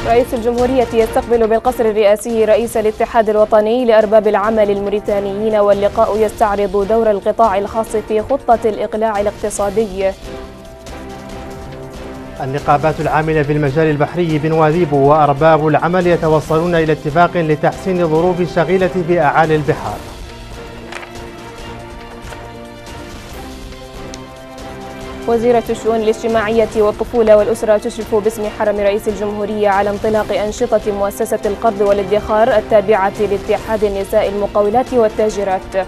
رئيس الجمهورية يستقبل بالقصر الرئاسي رئيس الاتحاد الوطني لأرباب العمل الموريتانيين، واللقاء يستعرض دور القطاع الخاص في خطة الإقلاع الاقتصادي. النقابات العاملة في المجال البحري بنواذيب وأرباب العمل يتوصلون إلى اتفاق لتحسين الظروف الشغيلة في أعالي البحار. وزيرة الشؤون الاجتماعية والطفولة والأسرة تشرف باسم حرم رئيس الجمهورية على انطلاق أنشطة مؤسسة القرض والادخار التابعة لاتحاد النساء المقاولات والتاجرات.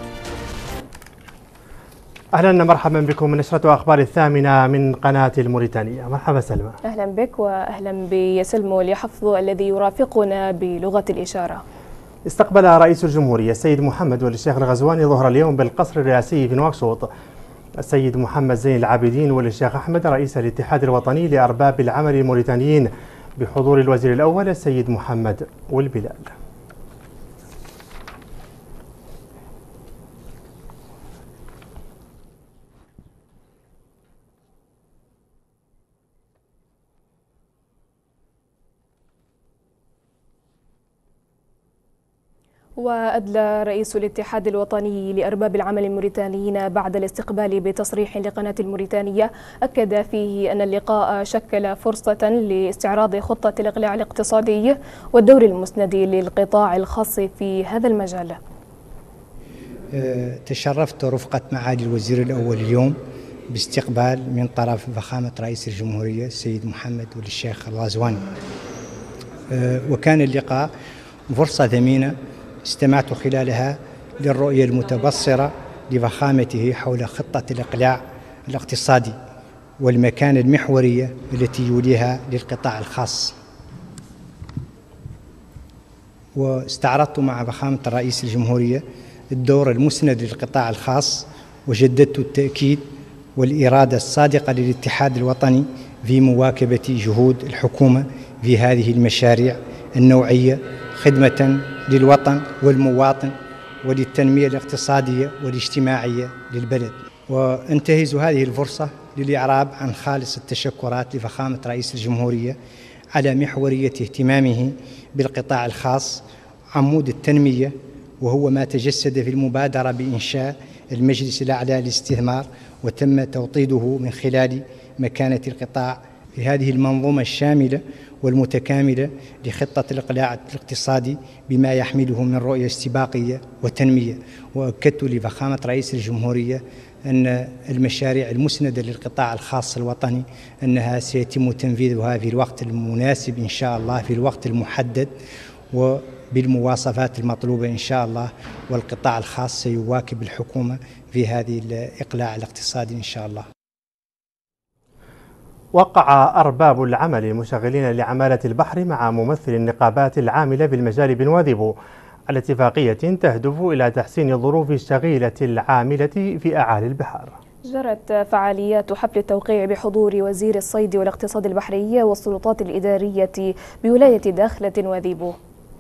أهلا مرحبا بكم من نشرة أخبار الثامنة من قناة الموريتانية. مرحبا سلمى. أهلا بك وأهلا بسلمو الحفظ الذي يرافقنا بلغة الإشارة. استقبل رئيس الجمهورية السيد محمد ولي الشيخ الغزواني ظهر اليوم بالقصر الرئاسي في نواكشوط السيد محمد زين العابدين ولي الشيخ أحمد رئيس الاتحاد الوطني لأرباب العمل الموريتانيين بحضور الوزير الأول السيد محمد والبلال. وأدلى رئيس الاتحاد الوطني لأرباب العمل الموريتانيين بعد الاستقبال بتصريح لقناة الموريتانية أكد فيه أن اللقاء شكل فرصة لاستعراض خطة الإقلاع الاقتصادي والدور المسند للقطاع الخاص في هذا المجال. تشرفت رفقة معالي الوزير الأول اليوم باستقبال من طرف فخامة رئيس الجمهورية السيد محمد ولي الشيخ الغزواني، وكان اللقاء فرصة ثمينة استمعت خلالها للرؤية المتبصرة لفخامته حول خطة الإقلاع الاقتصادي والمكانة المحورية التي يوليها للقطاع الخاص، واستعرضت مع فخامة رئيس الجمهورية الدور المسند للقطاع الخاص، وجددت التأكيد والإرادة الصادقة للاتحاد الوطني في مواكبة جهود الحكومة في هذه المشاريع النوعية خدمة للوطن والمواطن وللتنمية الاقتصادية والاجتماعية للبلد. وانتهز هذه الفرصة للإعراب عن خالص التشكرات لفخامة رئيس الجمهورية على محورية اهتمامه بالقطاع الخاص عمود التنمية، وهو ما تجسد في المبادرة بإنشاء المجلس الأعلى للاستثمار، وتم توطيده من خلال مكانة القطاع في هذه المنظومة الشاملة والمتكاملة لخطة الإقلاع الاقتصادي بما يحمله من رؤية استباقية وتنمية. وأكدت لفخامة رئيس الجمهورية أن المشاريع المسندة للقطاع الخاص الوطني أنها سيتم تنفيذها في الوقت المناسب إن شاء الله، في الوقت المحدد وبالمواصفات المطلوبة إن شاء الله، والقطاع الخاص سيواكب الحكومة في هذه الإقلاع الاقتصادي إن شاء الله. وقع أرباب العمل المشغلين لعمالة البحر مع ممثل النقابات العاملة بالمجال بنواذيب على اتفاقية تهدف إلى تحسين الظروف الشغيلة العاملة في أعالي البحار. جرت فعاليات حفل التوقيع بحضور وزير الصيد والاقتصاد البحري والسلطات الإدارية بولاية داخلة نواذيب.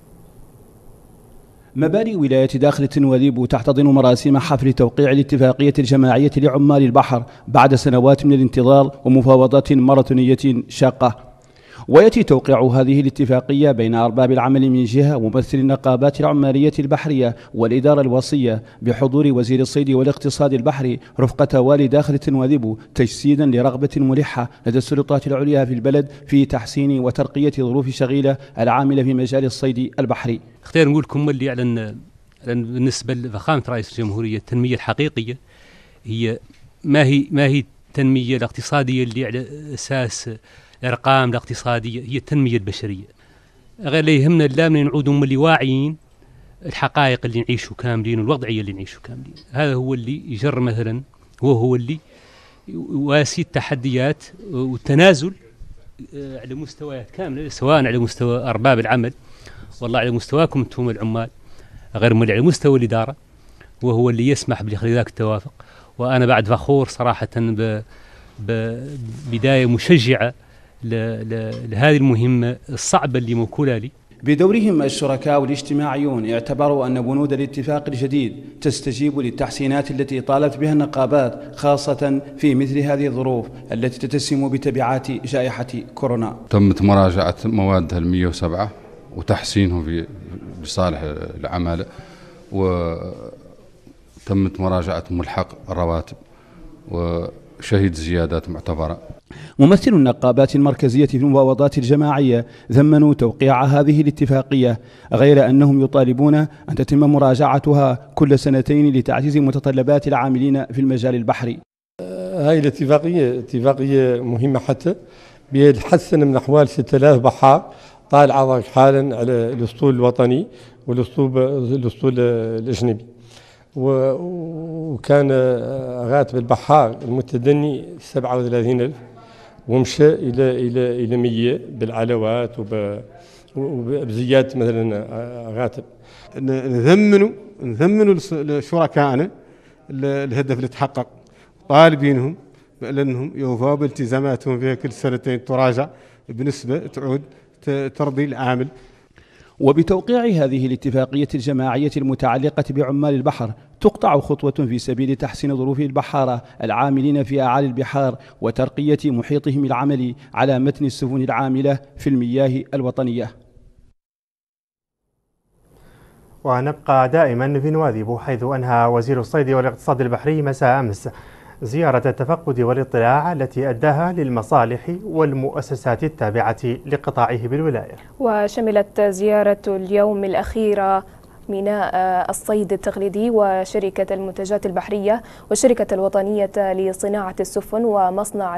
مباني ولاية داخلة نواذيب تحتضن مراسم حفل توقيع الاتفاقية الجماعية لعمال البحر بعد سنوات من الانتظار ومفاوضات ماراثونية شاقة. ويأتي توقيع هذه الاتفاقية بين أرباب العمل من جهة وممثل النقابات العمالية البحرية والإدارة الوصية بحضور وزير الصيد والاقتصاد البحري رفقة والي داخلة نواذيب، تجسيدا لرغبة ملحة لدى السلطات العليا في البلد في تحسين وترقية ظروف شغيلة العاملة في مجال الصيد البحري. اختير نقول لكم اللي على بالنسبة لفخامة رئيس الجمهورية التنمية الحقيقية هي ما هي التنمية الاقتصادية اللي على أساس الأرقام الاقتصادية، هي التنمية البشرية. غير اللي يهمنا لا من نعودهم اللي واعيين الحقائق اللي نعيشوا كاملين والوضعية اللي نعيشوا كاملين. هذا هو اللي يجر مثلا، هو اللي يواسي التحديات والتنازل على مستويات كاملة، سواء على مستوى أرباب العمل والله على مستواكم انتم العمال، غير على مستوى الإدارة، وهو اللي يسمح بذاك التوافق. وأنا بعد فخور صراحة ببداية مشجعة لهذه المهمة الصعبة اللي موكولة لي. بدورهم الشركاء والاجتماعيون اعتبروا أن بنود الاتفاق الجديد تستجيب للتحسينات التي طالبت بها النقابات، خاصة في مثل هذه الظروف التي تتسم بتبعات جائحة كورونا. تمت مراجعة مواد 107 وتحسينه لصالح العمالة، وتمت مراجعة ملحق الرواتب وشهد زيادات معتبرة. ممثل النقابات المركزية في المفاوضات الجماعية ذمنوا توقيع هذه الاتفاقية، غير أنهم يطالبون أن تتم مراجعتها كل سنتين لتعزيز متطلبات العاملين في المجال البحري. هاي الاتفاقية اتفاقية مهمة حتى بتحسن من أحوال 6000 بحار طالعة حالا على الأسطول الوطني والأسطول الأجنبي، وكان راتب البحار المتدني 37,000 ومشى إلى 100 بالعلاوات وبزيادة مثلا راتب. نثمنوا لشركائنا الهدف اللي تحقق، طالبينهم لأنهم يوفوا بالتزاماتهم فيها كل سنتين تراجع بنسبة تعود ترضي العامل. وبتوقيع هذه الاتفاقية الجماعية المتعلقة بعمال البحر تقطع خطوة في سبيل تحسين ظروف البحارة العاملين في أعالي البحار وترقية محيطهم العملي على متن السفن العاملة في المياه الوطنية. ونبقى دائما في نواذب، حيث أنهى وزير الصيد والاقتصاد البحري مساء أمس زيارة التفقد والاطلاع التي أداها للمصالح والمؤسسات التابعة لقطاعه بالولاية. وشملت زيارة اليوم الأخيرة ميناء الصيد التقليدي وشركة المنتجات البحرية والشركة الوطنية لصناعة السفن ومصنع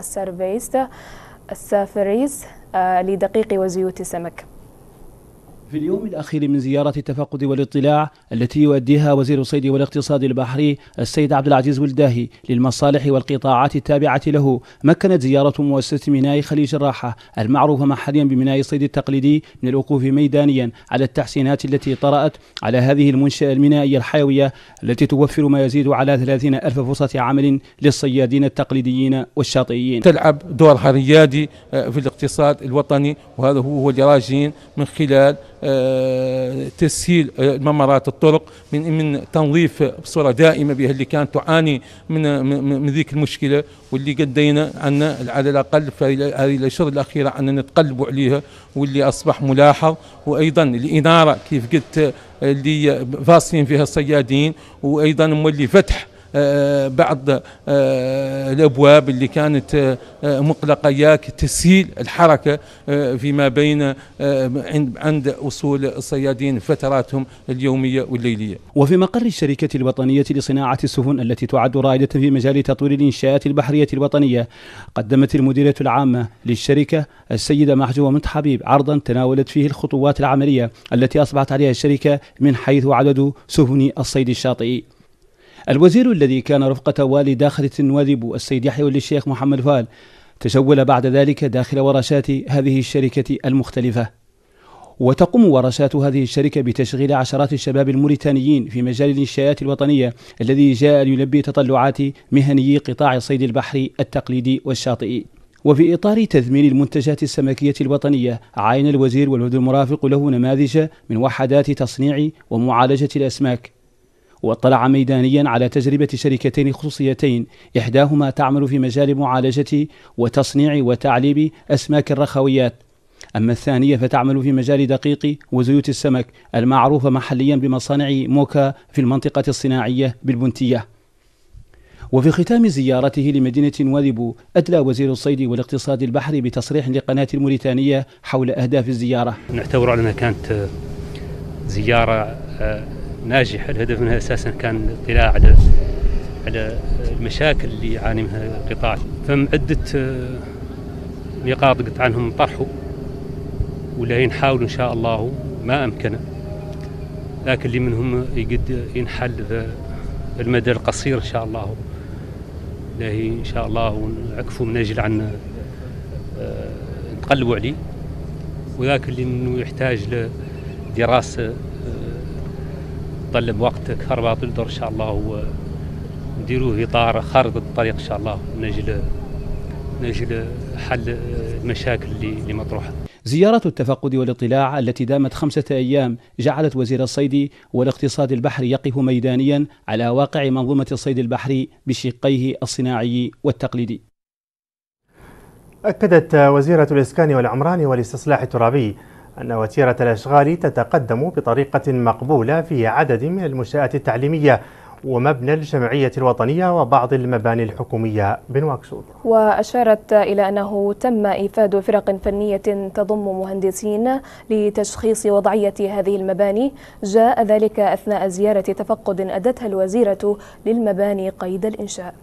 السافريز لدقيق وزيوت السمك. في اليوم الأخير من زيارة التفقد والاطلاع التي يؤديها وزير الصيد والاقتصاد البحري السيد عبد العزيز ولداهي للمصالح والقطاعات التابعة له، مكنت زيارة مؤسسة ميناء خليج الراحة المعروفة محليا بميناء الصيد التقليدي من الوقوف ميدانيا على التحسينات التي طرأت على هذه المنشأة المينائية الحيوية التي توفر ما يزيد على 30,000 فرصة عمل للصيادين التقليديين والشاطئيين. تلعب دورها الريادي في الاقتصاد الوطني، وهذا هو اللي راجين من خلال تسهيل ممرات الطرق من تنظيف بصورة دائمة بها اللي كانت تعاني من ذيك المشكلة، واللي قدينا عنا على الأقل في هذه الأشهر الأخيرة أن نتقلبوا عليها، واللي أصبح ملاحظ. وأيضا الإنارة كيف قلت اللي فاصلين فيها الصيادين، وأيضا مولي فتح بعض الأبواب اللي كانت مقلقة، ياك تسهيل الحركة فيما بين عند وصول الصيادين فتراتهم اليومية والليلية. وفي مقر الشركة الوطنية لصناعة السفن التي تعد رائدة في مجال تطوير الإنشاءات البحرية الوطنية، قدمت المديرة العامة للشركة السيدة محجوة منت حبيب عرضا تناولت فيه الخطوات العملية التي أصبحت عليها الشركة من حيث عدد سفن الصيد الشاطئي. الوزير الذي كان رفقة والي داخل النواذب السيد يحيى ولي الشيخ محمد فال تجول بعد ذلك داخل ورشات هذه الشركة المختلفة. وتقوم ورشات هذه الشركة بتشغيل عشرات الشباب الموريتانيين في مجال الإنشاءات الوطنية الذي جاء ليلبي تطلعات مهني قطاع الصيد البحري التقليدي والشاطئي. وفي إطار تثمين المنتجات السمكية الوطنية، عاين الوزير والوفد المرافق له نماذج من وحدات تصنيع ومعالجة الأسماك، واطلع ميدانيا على تجربة شركتين خصوصيتين، إحداهما تعمل في مجال معالجة وتصنيع وتعليب أسماك الرخويات، أما الثانية فتعمل في مجال دقيق وزيوت السمك المعروفة محليا بمصانع موكا في المنطقة الصناعية بالبنتية. وفي ختام زيارته لمدينة نواذب، أدلى وزير الصيد والاقتصاد البحري بتصريح لقناة الموريتانية حول أهداف الزيارة. نعتبر على أنها كانت زيارة ناجحة. الهدف منها أساسا كان الاطلاع على المشاكل اللي يعاني منها القطاع، فم عدة نقاط قلت عنهم طرحوا ولا نحاول إن شاء الله ما أمكن، لكن اللي منهم يقد ينحل في المدى القصير إن شاء الله، لاهي إن شاء الله ونعكفوا من أجل عن نتقلبوا عليه، وذاك اللي منه يحتاج لدراسة طلب وقت أكثر باطل إن شاء الله، ونديروه إطار خارطة الطريق إن شاء الله من أجل حل المشاكل اللي مطروحة. زيارة التفقد والاطلاع التي دامت 5 أيام جعلت وزير الصيد والاقتصاد البحري يقف ميدانيا على واقع منظومة الصيد البحري بشقيه الصناعي والتقليدي. أكدت وزيرة الإسكان والعمران والاستصلاح الترابي أن وتيرة الأشغال تتقدم بطريقة مقبولة في عدد من المنشآت التعليمية ومبنى الجمعية الوطنية وبعض المباني الحكومية بنواكشوط. وأشارت إلى أنه تم إيفاد فرق فنية تضم مهندسين لتشخيص وضعية هذه المباني، جاء ذلك أثناء زيارة تفقد أدتها الوزيرة للمباني قيد الإنشاء.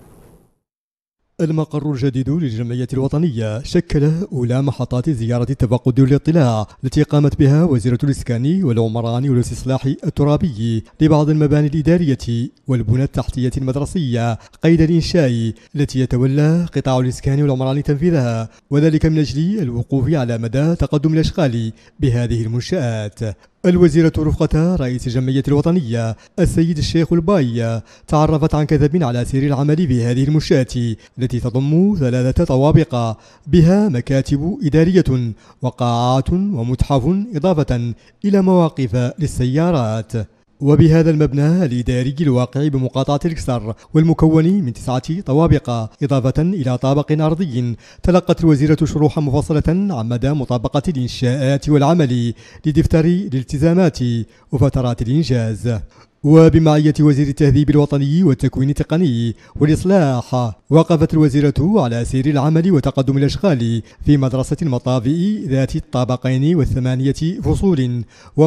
المقر الجديد للجمعية الوطنية شكل أولى محطات زيارة التفقد والاطلاع التي قامت بها وزيرة الإسكان والعمران والاستصلاح الترابي لبعض المباني الإدارية والبنى التحتية المدرسية قيد الإنشاء التي يتولى قطاع الإسكان والعمران تنفيذها، وذلك من أجل الوقوف على مدى تقدم الأشغال بهذه المنشآت. الوزيرة رفقة رئيس الجمعية الوطنية السيد الشيخ الباي تعرفت عن كثب على سير العمل بهذه المنشآت التي تضم 3 طوابق بها مكاتب إدارية وقاعات ومتحف إضافة إلى مواقف للسيارات. وبهذا المبنى الإداري الواقع بمقاطعة الكسر والمكون من 9 طوابق إضافة إلى طابق أرضي، تلقت الوزيرة شروحا مفصلة عن مدى مطابقة الإنشاءات والعمل لدفتر الالتزامات وفترات الإنجاز. وبمعية وزير التهذيب الوطني والتكوين التقني والإصلاح، وقفت الوزيرة على سير العمل وتقدم الأشغال في مدرسة المطافئ ذات الطابقين و8 فصول،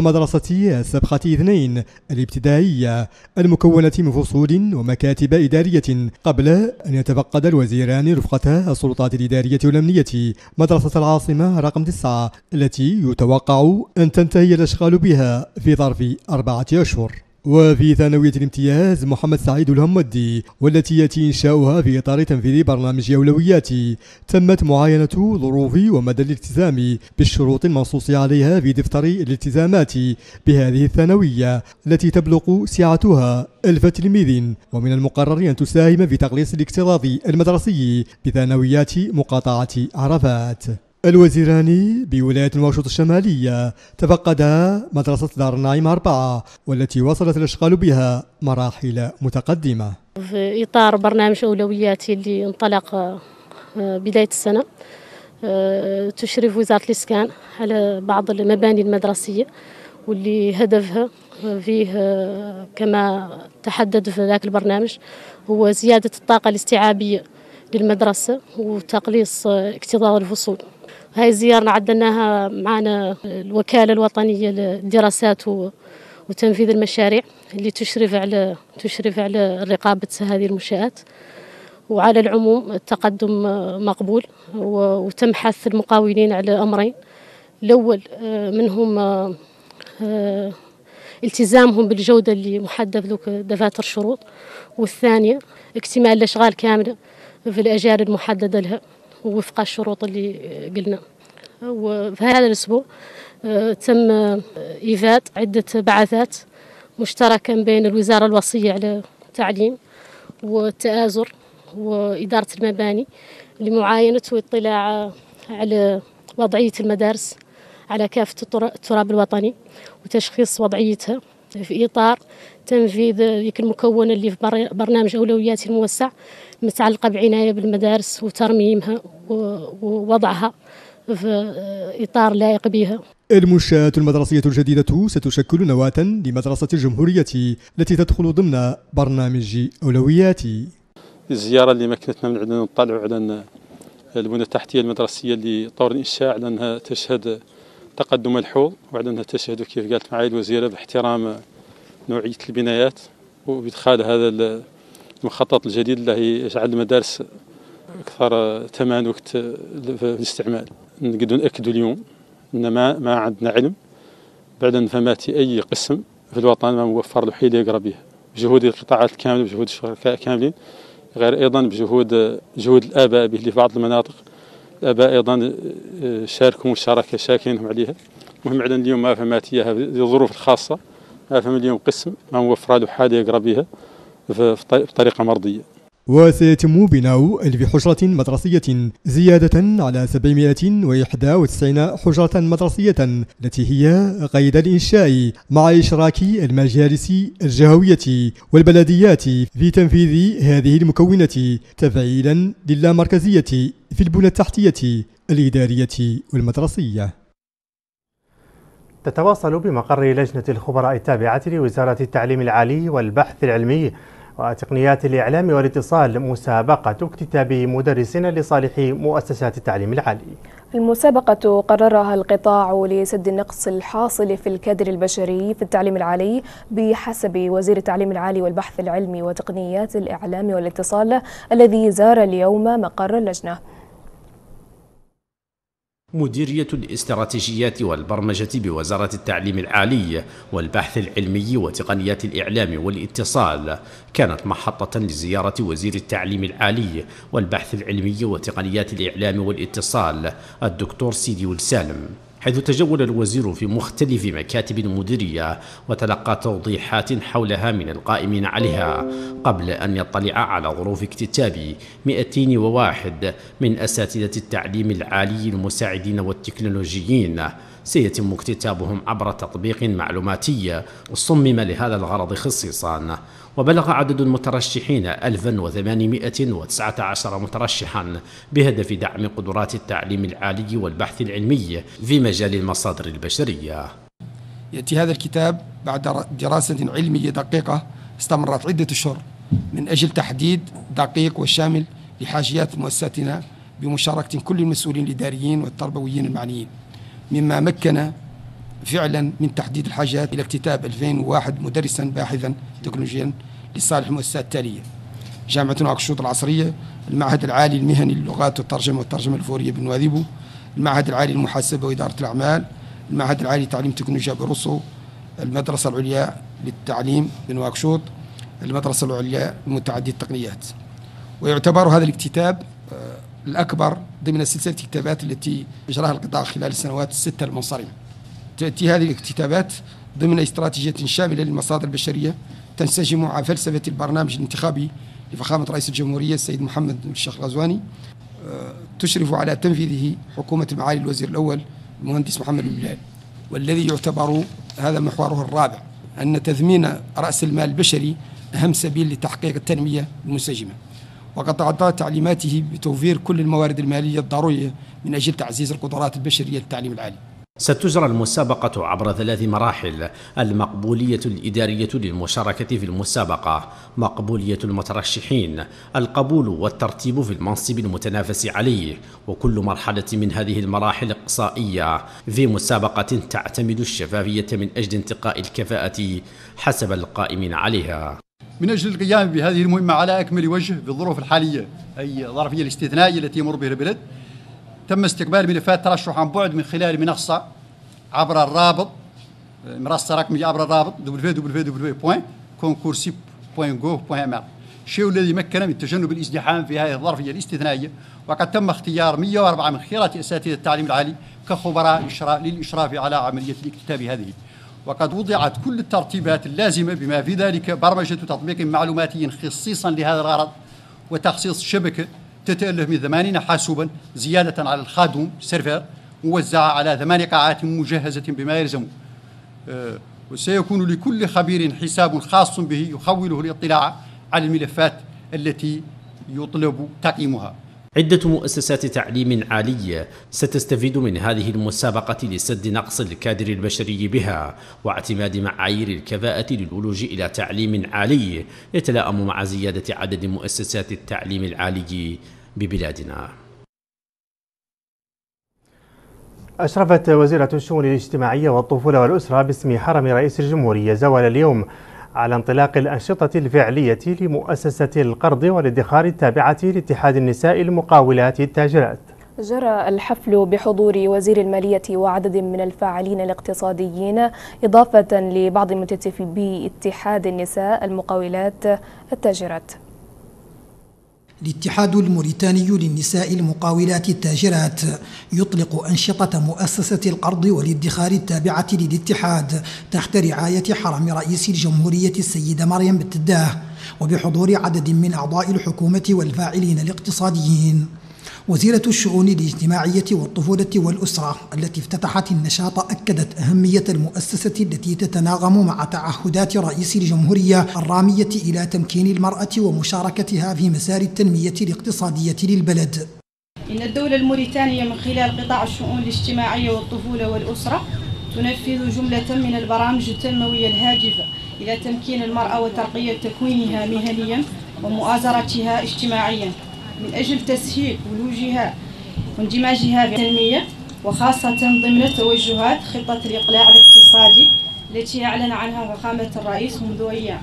ومدرسة السبخة 2 الابتدائية المكونة من فصول ومكاتب إدارية، قبل أن يتفقد الوزيران رفقة السلطات الإدارية والأمنية مدرسة العاصمة رقم 9 التي يتوقع أن تنتهي الأشغال بها في ظرف 4 أشهر. وفي ثانوية الامتياز محمد سعيد الهمدي والتي يأتي إنشاؤها في إطار تنفيذ برنامج أولويات، تمت معاينة ظروف ومدى الالتزام بالشروط المنصوص عليها في دفتر الالتزامات بهذه الثانوية التي تبلغ سعتها 1000 تلميذ، ومن المقرر أن تساهم في تقليص الاكتظاظ المدرسي بثانويات مقاطعة عرفات. الوزيران بولاية نواكشوط الشمالية تفقدا مدرسة دار النعيم 4 والتي وصلت الأشغال بها مراحل متقدمة. في إطار برنامج أولوياتي اللي انطلق بداية السنة، تشرف وزارة الإسكان على بعض المباني المدرسية واللي هدفها فيه كما تحدد في ذاك البرنامج هو زيادة الطاقة الاستيعابية للمدرسة وتقليص اكتظاظ الفصول. هاي الزيارة عدناها معنا الوكالة الوطنية للدراسات وتنفيذ المشاريع اللي تشرف على رقابة هذه المنشآت، وعلى العموم التقدم مقبول، وتم حث المقاولين على أمرين: الأول منهم التزامهم بالجودة اللي محدد له دفاتر الشروط، والثانية اكتمال الأشغال كاملة في الأجال المحددة لها ووفق الشروط اللي قلنا. وفي هذا الأسبوع تم إيفاد عدة بعثات مشتركة بين الوزارة الوصية على التعليم والتآزر وإدارة المباني لمعاينة واطلاع على وضعية المدارس على كافة التراب الوطني وتشخيص وضعيتها في إطار تنفيذ ذيك المكونة اللي في برنامج أولوياتي الموسع متعلقة بعناية بالمدارس وترميمها ووضعها في إطار لائق بها. المنشآت المدرسية الجديدة ستشكل نواة لمدرسة الجمهورية التي تدخل ضمن برنامج أولوياتي. الزيارة اللي مكنتنا من عندنا نطلعوا على البنى التحتية المدرسية اللي طور الإنشاء على أنها تشهد تقدم ملحوظ، وعلى أنها تشهد كيف قالت معالي الوزيرة باحترام نوعية البنايات وإدخال هذا المخطط الجديد اللي يجعل المدارس أكثر تمانك في الاستعمال. نقدر نأكد اليوم أن ما عندنا علم بعد أن فماتي أي قسم في الوطن ما موفر له حيلة يقرأ بها، بجهود القطاعات الكاملة بجهود الشركاء كاملين، غير أيضا بجهود الآباء اللي في بعض المناطق الآباء أيضا شاركوا مشاركة شاكرينهم عليها. مهم عندنا اليوم ما فماتي الظروف الخاصة ما فهم اليوم قسم ما موفر له حالة يقرأ بها بطريقة مرضية. وسيتم بناء 1000 حجرة مدرسية زيادة على 791 حجرة مدرسية التي هي قيد الإنشاء، مع إشراك المجالس الجهوية والبلديات في تنفيذ هذه المكونة تفعيلا للامركزية في البنى التحتية الإدارية والمدرسية. تتواصل بمقر لجنة الخبراء التابعة لوزارة التعليم العالي والبحث العلمي وتقنيات الإعلام والاتصال مسابقة اكتتاب مدرسين لصالح مؤسسات التعليم العالي. المسابقة قررها القطاع لسد النقص الحاصل في الكادر البشري في التعليم العالي بحسب وزير التعليم العالي والبحث العلمي وتقنيات الإعلام والاتصال الذي زار اليوم مقر اللجنة. مديرية الاستراتيجيات والبرمجة بوزارة التعليم العالي والبحث العلمي وتقنيات الإعلام والاتصال كانت محطة لزيارة وزير التعليم العالي والبحث العلمي وتقنيات الإعلام والاتصال الدكتور سيدي والسالم، حيث تجول الوزير في مختلف مكاتب المديرية وتلقى توضيحات حولها من القائمين عليها قبل أن يطلع على ظروف اكتتاب 201 من أساتذة التعليم العالي المساعدين والتكنولوجيين سيتم اكتتابهم عبر تطبيق معلوماتي صمم لهذا الغرض خصيصا. وبلغ عدد المترشحين 1819 مترشحا بهدف دعم قدرات التعليم العالي والبحث العلمي في مجال المصادر البشرية. يأتي هذا الكتاب بعد دراسة علمية دقيقة استمرت عدة أشهر من أجل تحديد دقيق وشامل لحاجيات مؤسساتنا بمشاركة كل المسؤولين الإداريين والتربويين المعنيين، مما مكن فعلا من تحديد الحاجات إلى اكتتاب 2001 مدرسا باحثا تكنولوجيا لصالح المؤسسات التالية: جامعة نواكشوط العصرية، المعهد العالي المهني للغات والترجمة الفورية بنواذيبو، المعهد العالي للمحاسبة وإدارة الأعمال، المعهد العالي لتعليم تكنولوجيا بروسو، المدرسة العليا للتعليم بنواكشوط، المدرسة العليا لمتعدد التقنيات. ويعتبر هذا الاكتتاب الأكبر ضمن سلسلة الكتابات التي أجراها القطاع خلال السنوات الستة المنصرمة. تأتي هذه الاكتتابات ضمن استراتيجية شاملة للمصادر البشرية تنسجم مع فلسفة البرنامج الانتخابي لفخامة رئيس الجمهورية السيد محمد الشيخ الغزواني، تشرف على تنفيذه حكومة معالي الوزير الأول المهندس محمد البلال، والذي يعتبر هذا محوره الرابع، أن تثمين رأس المال البشري أهم سبيل لتحقيق التنمية المنسجمة، وقد أعطى تعليماته بتوفير كل الموارد المالية الضرورية من أجل تعزيز القدرات البشرية للتعليم العالي. ستجرى المسابقة عبر 3 مراحل: المقبولية الإدارية للمشاركة في المسابقة، مقبولية المترشحين، القبول والترتيب في المنصب المتنافس عليه، وكل مرحلة من هذه المراحل إقصائية في مسابقة تعتمد الشفافية من أجل انتقاء الكفاءة حسب القائمين عليها. من أجل القيام بهذه المهمة على أكمل وجه في الظروف الحالية أي الظرفية الاستثنائية التي يمر بها البلد، تم استقبال ملفات ترشح عن بعد من خلال منصة عبر الرابط، منصة رقمية عبر الرابط www.concoursi.gov.mr، الشيء الذي مكن من تجنب الازدحام في هذه الظرفية الاستثنائية. وقد تم اختيار 104 من خيرات أساتذة التعليم العالي كخبراء للإشراف على عملية الاكتتاب هذه، وقد وضعت كل الترتيبات اللازمة بما في ذلك برمجة تطبيق معلوماتي خصيصا لهذا الغرض، وتخصيص شبكة تتألف من 80 حاسوبا زيادة على الخادم سيرفر موزعة على 8 قاعات مجهزة بما يلزم، وسيكون لكل خبير حساب خاص به يخوله الاطلاع على الملفات التي يطلب تقييمها. عدة مؤسسات تعليم عالي ستستفيد من هذه المسابقة لسد نقص الكادر البشري بها واعتماد معايير الكفاءة للولوج إلى تعليم عالي يتلائم مع زيادة عدد مؤسسات التعليم العالي ببلادنا. أشرفت وزيرة الشؤون الاجتماعية والطفولة والأسرة باسم حرم رئيس الجمهورية زوال اليوم على انطلاق الأنشطة الفعلية لمؤسسة القرض والادخار التابعة لاتحاد النساء المقاولات التاجرات. جرى الحفل بحضور وزير المالية وعدد من الفاعلين الاقتصاديين إضافة لبعض متتبعي اتحاد النساء المقاولات التاجرات. الاتحاد الموريتاني للنساء المقاولات التاجرات يطلق أنشطة مؤسسة القرض والادخار التابعة للاتحاد تحت رعاية حرم رئيس الجمهورية السيدة مريم بتداه وبحضور عدد من أعضاء الحكومة والفاعلين الاقتصاديين. وزيرة الشؤون الاجتماعية والطفولة والأسرة التي افتتحت النشاط أكدت أهمية المؤسسة التي تتناغم مع تعهدات رئيس الجمهورية الرامية إلى تمكين المرأة ومشاركتها في مسار التنمية الاقتصادية للبلد. إن الدولة الموريتانية من خلال قطاع الشؤون الاجتماعية والطفولة والأسرة تنفذ جملة من البرامج التنموية الهادفة إلى تمكين المرأة وترقية تكوينها مهنيا ومؤازرتها اجتماعيا من أجل تسهيل ولوجها واندماجها في التنمية، وخاصة ضمن توجهات خطة الإقلاع الاقتصادي التي أعلن عنها فخامة الرئيس منذ أيام.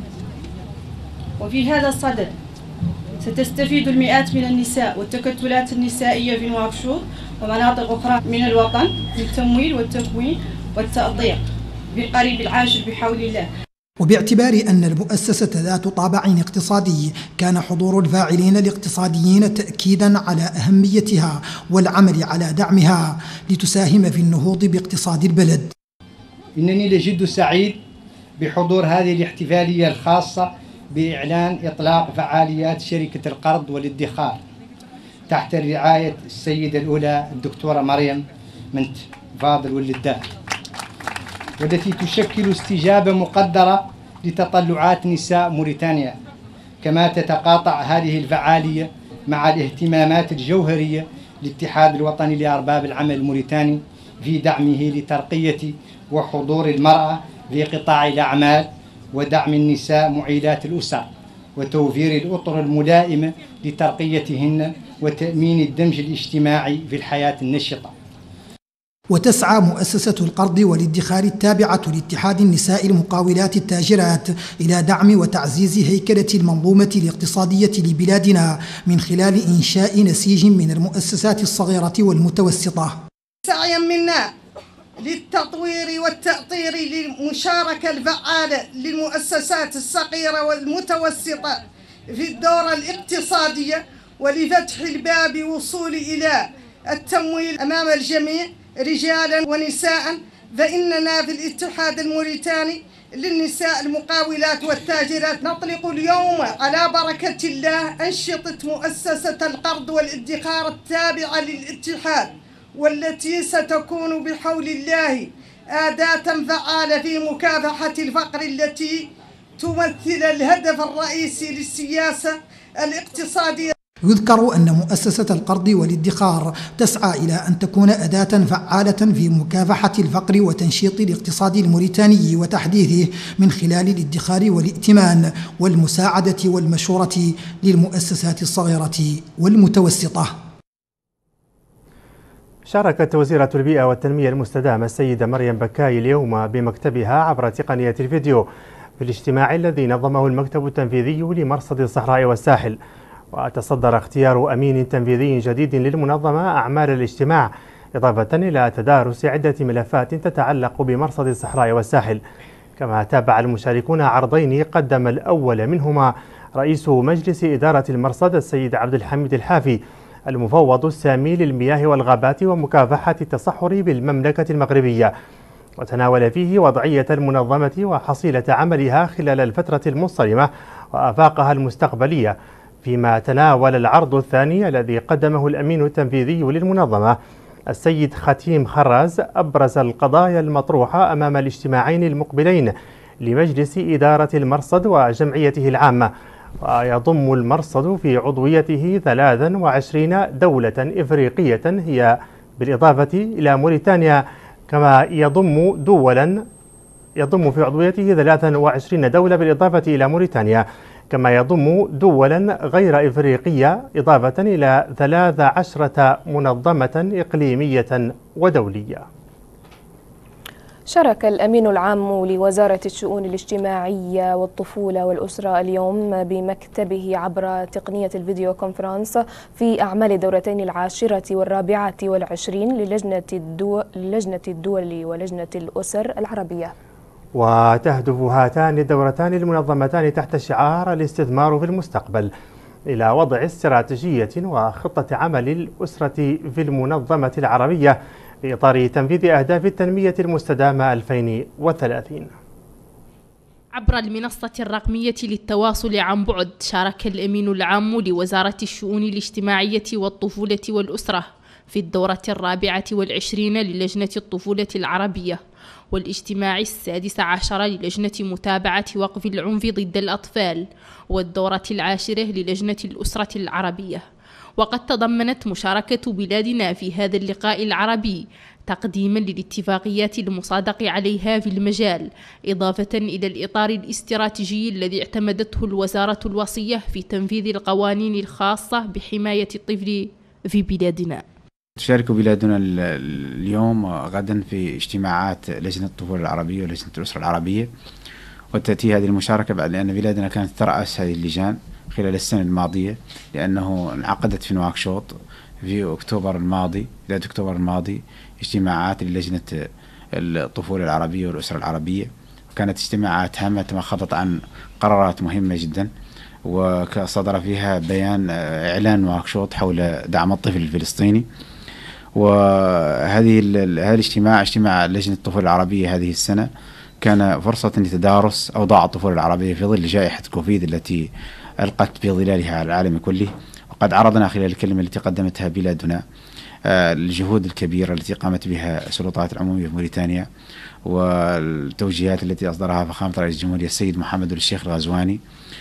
وفي هذا الصدد ستستفيد المئات من النساء والتكتلات النسائية في نواكشوط ومناطق أخرى من الوطن للتمويل والتكوين والتأطير بالقريب العاجل بحول الله. وباعتبار أن المؤسسة ذات طابع اقتصادي، كان حضور الفاعلين الاقتصاديين تأكيدا على أهميتها والعمل على دعمها لتساهم في النهوض باقتصاد البلد. إنني لجد سعيد بحضور هذه الاحتفالية الخاصة بإعلان إطلاق فعاليات شركة القرض والادخار تحت رعاية السيدة الأولى الدكتورة مريم بنت فاضل واللداء، والتي تشكل استجابة مقدرة لتطلعات نساء موريتانيا. كما تتقاطع هذه الفعالية مع الاهتمامات الجوهرية للاتحاد الوطني لأرباب العمل الموريتاني في دعمه لترقية وحضور المرأة في قطاع الأعمال ودعم النساء معيلات الأسر وتوفير الأطر الملائمة لترقيتهن وتأمين الدمج الاجتماعي في الحياة النشطة. وتسعى مؤسسة القرض والادخار التابعة لاتحاد النساء المقاولات التاجرات إلى دعم وتعزيز هيكلة المنظومة الاقتصادية لبلادنا من خلال إنشاء نسيج من المؤسسات الصغيرة والمتوسطة. سعيا منا للتطوير والتأطير للمشاركة الفعالة للمؤسسات الصغيرة والمتوسطة في الدورة الاقتصادية ولفتح الباب وصول إلى التمويل أمام الجميع رجالا ونساء. فإننا في الاتحاد الموريتاني للنساء المقاولات والتاجرات نطلق اليوم على بركة الله أنشطة مؤسسة القرض والادخار التابعة للاتحاد، والتي ستكون بحول الله أداة فعالة في مكافحة الفقر التي تمثل الهدف الرئيسي للسياسة الاقتصادية. يذكر أن مؤسسة القرض والادخار تسعى إلى أن تكون أداة فعالة في مكافحة الفقر وتنشيط الاقتصاد الموريتاني وتحديثه من خلال الادخار والائتمان والمساعدة والمشورة للمؤسسات الصغيرة والمتوسطة. شاركت وزيرة البيئة والتنمية المستدامة السيدة مريم بكاي اليوم بمكتبها عبر تقنية الفيديو في الاجتماع الذي نظمه المكتب التنفيذي لمرصد الصحراء والساحل. وتصدر اختيار أمين تنفيذي جديد للمنظمة أعمال الاجتماع، إضافة إلى تدارس عدة ملفات تتعلق بمرصد الصحراء والساحل. كما تابع المشاركون عرضين قدم الأول منهما رئيس مجلس إدارة المرصد السيد عبد الحميد الحافي، المفوض السامي للمياه والغابات ومكافحة التصحر بالمملكة المغربية، وتناول فيه وضعية المنظمة وحصيلة عملها خلال الفترة المنصرمة وآفاقها المستقبلية. فيما تناول العرض الثاني الذي قدمه الأمين التنفيذي للمنظمة السيد ختيم خراز أبرز القضايا المطروحة أمام الاجتماعين المقبلين لمجلس إدارة المرصد وجمعيته العامة. ويضم المرصد في عضويته 23 دولة إفريقية هي بالإضافة إلى موريتانيا، كما يضم في عضويته 23 دولة بالإضافة إلى موريتانيا، كما يضم دولا غير إفريقية إضافة إلى 13 منظمة إقليمية ودولية. شارك الأمين العام لوزارة الشؤون الاجتماعية والطفولة والأسرة اليوم بمكتبه عبر تقنية الفيديو كونفرنس في أعمال الدورتين العاشرة والرابعة والعشرين للجنة الدول ولجنة الأسر العربية. وتهدف هاتان الدورتان المنظمتان تحت شعار الاستثمار في المستقبل إلى وضع استراتيجية وخطة عمل الأسرة في المنظمة العربية في إطار تنفيذ أهداف التنمية المستدامة 2030. عبر المنصة الرقمية للتواصل عن بعد شارك الأمين العام لوزارة الشؤون الاجتماعية والطفولة والأسرة في الدورة 24 للجنة الطفولة العربية والاجتماع 16 للجنة متابعة وقف العنف ضد الأطفال والدورة 10 للجنة الأسرة العربية. وقد تضمنت مشاركة بلادنا في هذا اللقاء العربي تقديما للاتفاقيات المصادق عليها في المجال، إضافة إلى الإطار الاستراتيجي الذي اعتمدته الوزارة الوصية في تنفيذ القوانين الخاصة بحماية الطفل في بلادنا. تشارك بلادنا اليوم غدا في اجتماعات لجنة الطفولة العربية ولجنة الأسرة العربية، وتأتي هذه المشاركة بعد أن بلادنا كانت ترأس هذه اللجان خلال السنة الماضية، لأنه انعقدت في نواكشوط في أكتوبر الماضي، بداية أكتوبر الماضي، اجتماعات للجنة الطفولة العربية والأسرة العربية. كانت اجتماعات هامة تمخضت عن قرارات مهمة جدا، وصدر فيها بيان إعلان نواكشوط حول دعم الطفل الفلسطيني. وهذه اجتماع لجنة الطفولة العربية هذه السنة كان فرصة لتدارس أوضاع الطفولة العربية في ظل جائحة كوفيد التي ألقت بظلالها على العالم كله. وقد عرضنا خلال الكلمة التي قدمتها بلادنا الجهود الكبيرة التي قامت بها السلطات العمومية في موريتانيا، والتوجيهات التي أصدرها فخامة رئيس الجمهورية السيد محمد الشيخ الغزواني،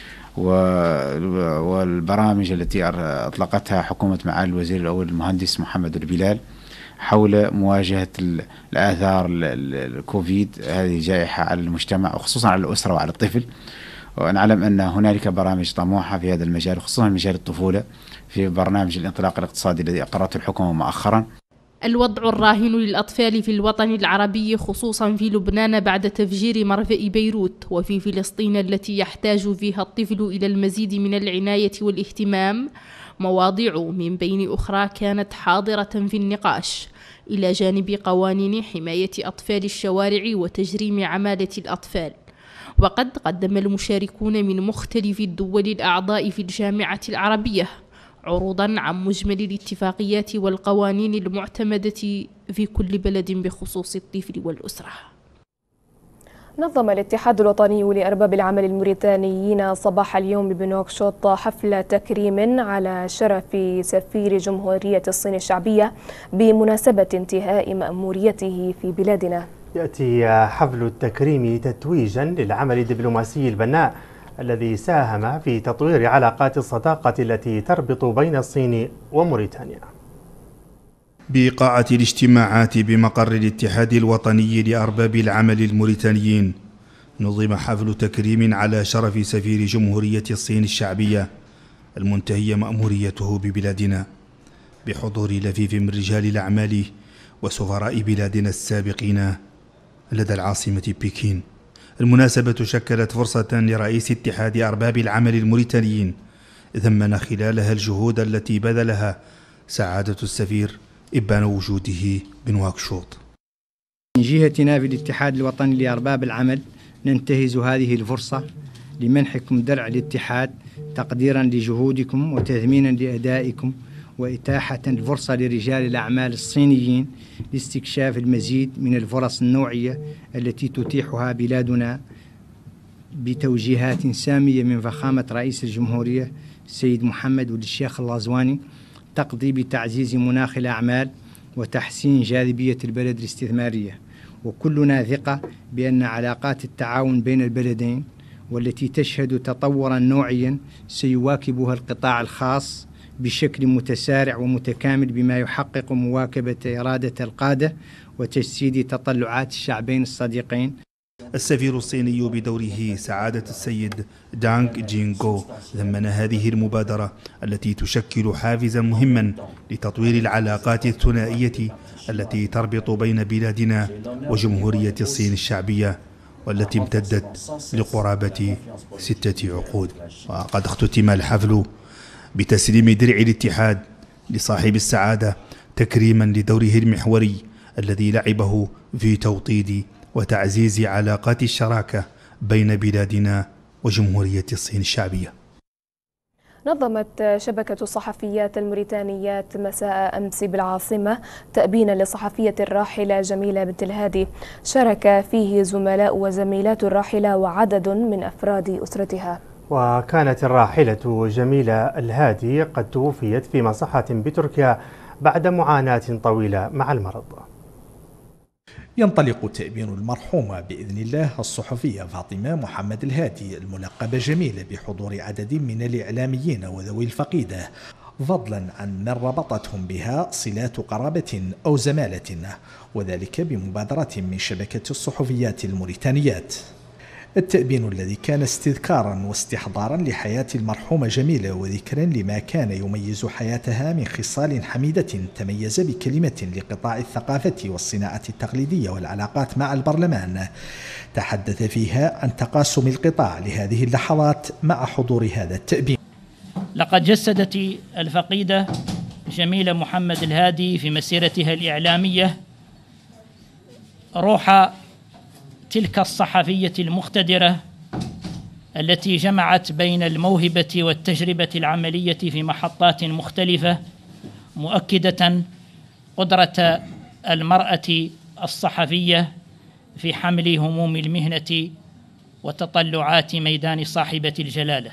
والبرامج التي أطلقتها حكومة معالي الوزير الأول المهندس محمد البلال حول مواجهة الآثار الكوفيد، هذه الجائحة على المجتمع وخصوصا على الأسرة وعلى الطفل. ونعلم أن هنالك برامج طموحة في هذا المجال، خصوصا مجال الطفولة، في برنامج الانطلاق الاقتصادي الذي أقرته الحكومة مؤخرا. الوضع الراهن للأطفال في الوطن العربي خصوصا في لبنان بعد تفجير مرفأ بيروت، وفي فلسطين التي يحتاج فيها الطفل إلى المزيد من العناية والاهتمام، مواضيع من بين أخرى كانت حاضرة في النقاش، إلى جانب قوانين حماية أطفال الشوارع وتجريم عمالة الأطفال. وقد قدم المشاركون من مختلف الدول الأعضاء في الجامعة العربية عروضا عن مجمل الاتفاقيات والقوانين المعتمدة في كل بلد بخصوص الطفل والأسرة. نظم الاتحاد الوطني لأرباب العمل الموريتانيين صباح اليوم بنواكشوط حفل تكريم على شرف سفير جمهورية الصين الشعبية بمناسبة انتهاء مأموريته في بلادنا. يأتي حفل التكريم تتويجا للعمل الدبلوماسي البناء الذي ساهم في تطوير علاقات الصداقة التي تربط بين الصين وموريتانيا. بقاعة الاجتماعات بمقر الاتحاد الوطني لأرباب العمل الموريتانيين نظم حفل تكريم على شرف سفير جمهورية الصين الشعبية المنتهي مأموريته ببلادنا، بحضور لفيف من رجال الأعمال وسفراء بلادنا السابقين لدى العاصمة بكين. المناسبة شكلت فرصة لرئيس اتحاد أرباب العمل الموريتانيين ثمن خلالها الجهود التي بذلها سعادة السفير إبان وجوده بنواكشوط. من جهتنا في الاتحاد الوطني لأرباب العمل ننتهز هذه الفرصة لمنحكم درع الاتحاد تقديرا لجهودكم وتثمينا لأدائكم، وإتاحة الفرصة لرجال الأعمال الصينيين لاستكشاف المزيد من الفرص النوعية التي تتيحها بلادنا بتوجيهات سامية من فخامة رئيس الجمهورية السيد محمد الشيخ الغزواني تقضي بتعزيز مناخ الأعمال وتحسين جاذبية البلد الاستثمارية. وكلنا ثقة بأن علاقات التعاون بين البلدين والتي تشهد تطورا نوعيا سيواكبها القطاع الخاص بشكل متسارع ومتكامل، بما يحقق مواكبة إرادة القادة وتجسيد تطلعات الشعبين الصديقين. السفير الصيني بدوره سعادة السيد دانغ جينغو ثمن هذه المبادرة التي تشكل حافزا مهما لتطوير العلاقات الثنائية التي تربط بين بلادنا وجمهورية الصين الشعبية، والتي امتدت لقرابة 6 عقود. وقد اختتم الحفل بتسليم درع الاتحاد لصاحب السعادة تكريما لدوره المحوري الذي لعبه في توطيد وتعزيز علاقات الشراكة بين بلادنا وجمهورية الصين الشعبية. نظمت شبكة الصحفيات الموريتانيات مساء أمس بالعاصمة تأبينا للصحفية الراحلة جميلة بنت الهادي، شارك فيه زملاء وزميلات الراحلة وعدد من أفراد أسرتها. وكانت الراحلة جميلة الهادي قد توفيت في مصحة بتركيا بعد معاناة طويلة مع المرض. ينطلق تأبين المرحومة بإذن الله الصحفية فاطمة محمد الهادي الملقبة جميلة بحضور عدد من الإعلاميين وذوي الفقيدة، فضلا عن من ربطتهم بها صلات قرابة أو زمالة، وذلك بمبادرة من شبكة الصحفيات الموريتانيات. التأبين الذي كان استذكارا واستحضارا لحياة المرحومة جميلة وذكرا لما كان يميز حياتها من خصال حميدة تميز بكلمة لقطاع الثقافة والصناعة التقليدية والعلاقات مع البرلمان، تحدث فيها عن تقاسم القطاع لهذه اللحظات مع حضور هذا التأبين. لقد جسدت الفقيدة جميلة محمد الهادي في مسيرتها الإعلامية روح تلك الصحفية المقتدرة التي جمعت بين الموهبة والتجربة العملية في محطات مختلفة، مؤكدة قدرة المرأة الصحفية في حمل هموم المهنة وتطلعات ميدان صاحبة الجلالة.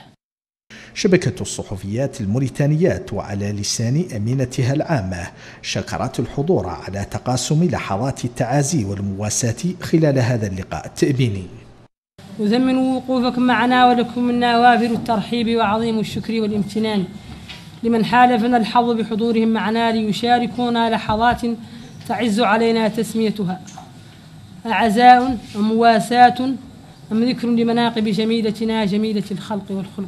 شبكة الصحفيات الموريتانيات وعلى لسان أمينتها العامة شكرت الحضور على تقاسم لحظات التعازي والمواساة خلال هذا اللقاء التأبيني. أثمن وقوفكم معنا ولكم منا وافر الترحيب وعظيم الشكر والامتنان لمن حالفنا الحظ بحضورهم معنا ليشاركونا لحظات تعز علينا تسميتها. أعزاء ومواساة أم ذكر لمناقب جميلتنا جميلة الخلق والخلق.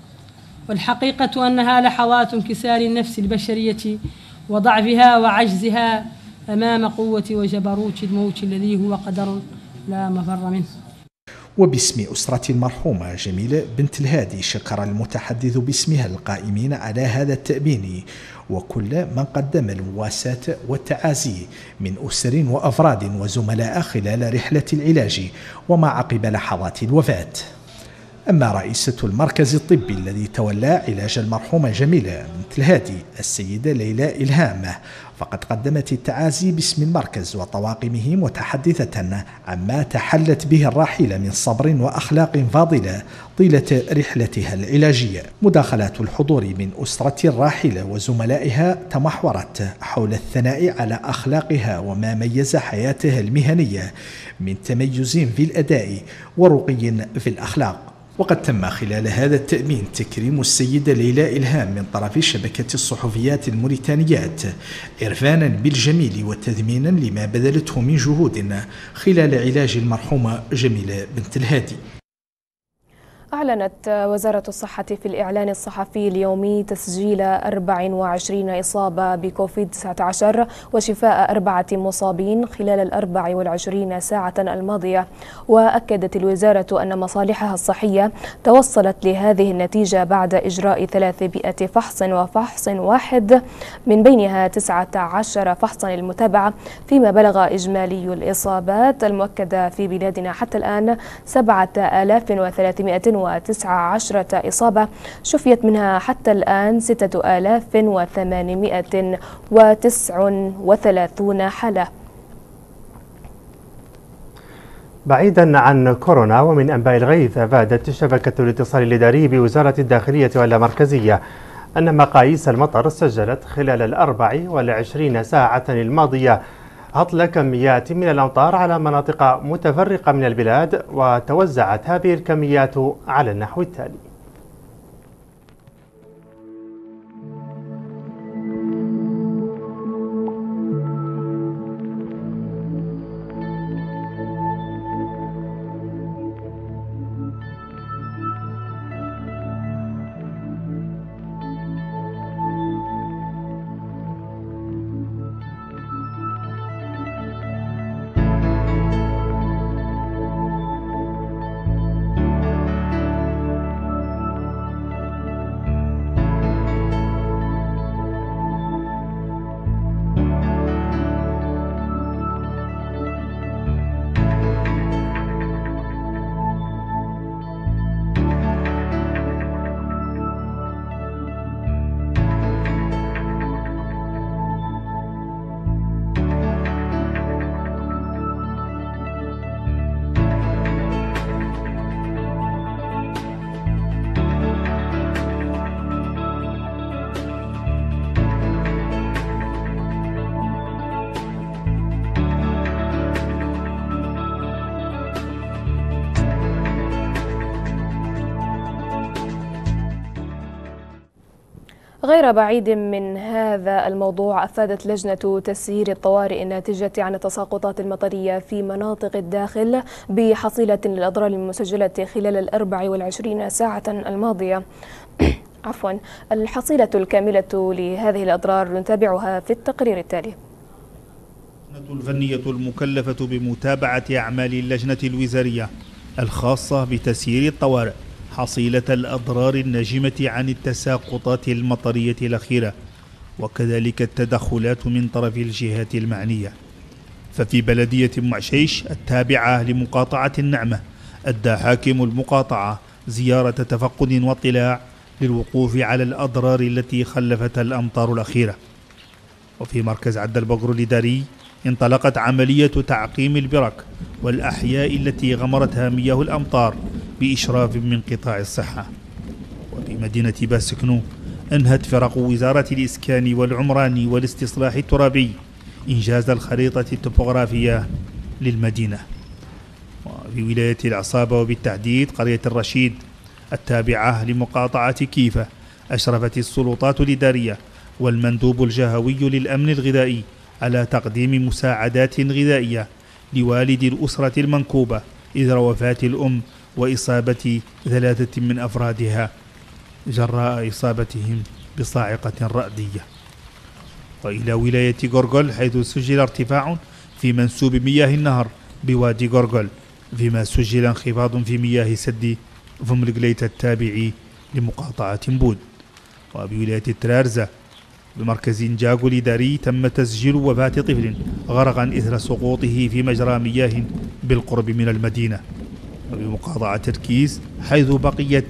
والحقيقة أنها لحظات انكسار النفس البشرية وضعفها وعجزها أمام قوة وجبروت الموت الذي هو قدر لا مفر منه. وباسم أسرة المرحومة جميلة بنت الهادي شكر المتحدث باسمها القائمين على هذا التأبين وكل من قدم المواساة والتعازي من أسر وأفراد وزملاء خلال رحلة العلاج وما عقب لحظات الوفاة. أما رئيسة المركز الطبي الذي تولى علاج المرحومة جميلة بنت الهادي السيدة ليلى إلهام فقد قدمت التعازي باسم المركز وطواقمه متحدثة عما تحلت به الراحلة من صبر وأخلاق فاضلة طيلة رحلتها العلاجية. مداخلات الحضور من أسرة الراحلة وزملائها تمحورت حول الثناء على أخلاقها وما ميز حياتها المهنية من تميز في الأداء ورقي في الأخلاق. وقد تم خلال هذا التأمين تكريم السيدة ليلى إلهام من طرف شبكة الصحفيات الموريتانيات إرفانا بالجميل وتذمينا لما بذلته من جهود خلال علاج المرحومة جميلة بنت الهادي. أعلنت وزارة الصحة في الإعلان الصحفي اليومي تسجيل 24 إصابة بكوفيد-19 وشفاء 4 مصابين خلال 24 ساعة الماضية. وأكدت الوزارة أن مصالحها الصحية توصلت لهذه النتيجة بعد إجراء 300 فحص وفحص واحد من بينها 19 فحصا للمتابعة، فيما بلغ إجمالي الإصابات المؤكدة في بلادنا حتى الآن 7319 إصابة، شفيت منها حتى الآن 6839 حالة. بعيدا عن كورونا ومن أنباء الغيث، أفادت شبكة الاتصال الإداري بوزارة الداخلية والمركزية أن مقاييس المطر سجلت خلال 24 ساعة الماضية هطل كميات من الأمطار على مناطق متفرقة من البلاد، وتوزعت هذه الكميات على النحو التالي: غير بعيد من هذا الموضوع، أفادت لجنة تسيير الطوارئ الناتجة عن التساقطات المطرية في مناطق الداخل بحصيلة للأضرار المسجلة خلال 24 ساعة الماضية. الحصيلة الكاملة لهذه الأضرار نتابعها في التقرير التالي. اللجنة الفنية المكلفة بمتابعة أعمال اللجنة الوزارية الخاصة بتسيير الطوارئ حصيلة الأضرار الناجمة عن التساقطات المطرية الأخيرة، وكذلك التدخلات من طرف الجهات المعنية. ففي بلدية معشيش التابعة لمقاطعة النعمة أدى حاكم المقاطعة زيارة تفقد واطلاع للوقوف على الأضرار التي خلفتها الأمطار الأخيرة. وفي مركز عد البقر الإداري انطلقت عملية تعقيم البرك والأحياء التي غمرتها مياه الأمطار بإشراف من قطاع الصحة. وفي مدينة باسكنو أنهت فرق وزارة الإسكان والعمران والاستصلاح الترابي إنجاز الخريطة التopografية للمدينة. وفي ولاية العصابة وبالتحديد قرية الرشيد التابعة لمقاطعة كيفة أشرفت السلطات الإدارية والمندوب الجهوي للأمن الغذائي على تقديم مساعدات غذائية لوالد الأسرة المنكوبة إثر وفاة الأم وإصابة 3 من أفرادها جراء إصابتهم بصاعقة رأدية. وإلى ولاية غورغول حيث سجل ارتفاع في منسوب مياه النهر بوادي غورغول، فيما سجل انخفاض في مياه سد فملقليت التابع لمقاطعة بود. وبولاية ترارزة بمركز جاغو الإداري تم تسجيل وفاة طفل غرقا إثر سقوطه في مجرى مياه بالقرب من المدينة. وبمقاطعة تركيز حيث بقيت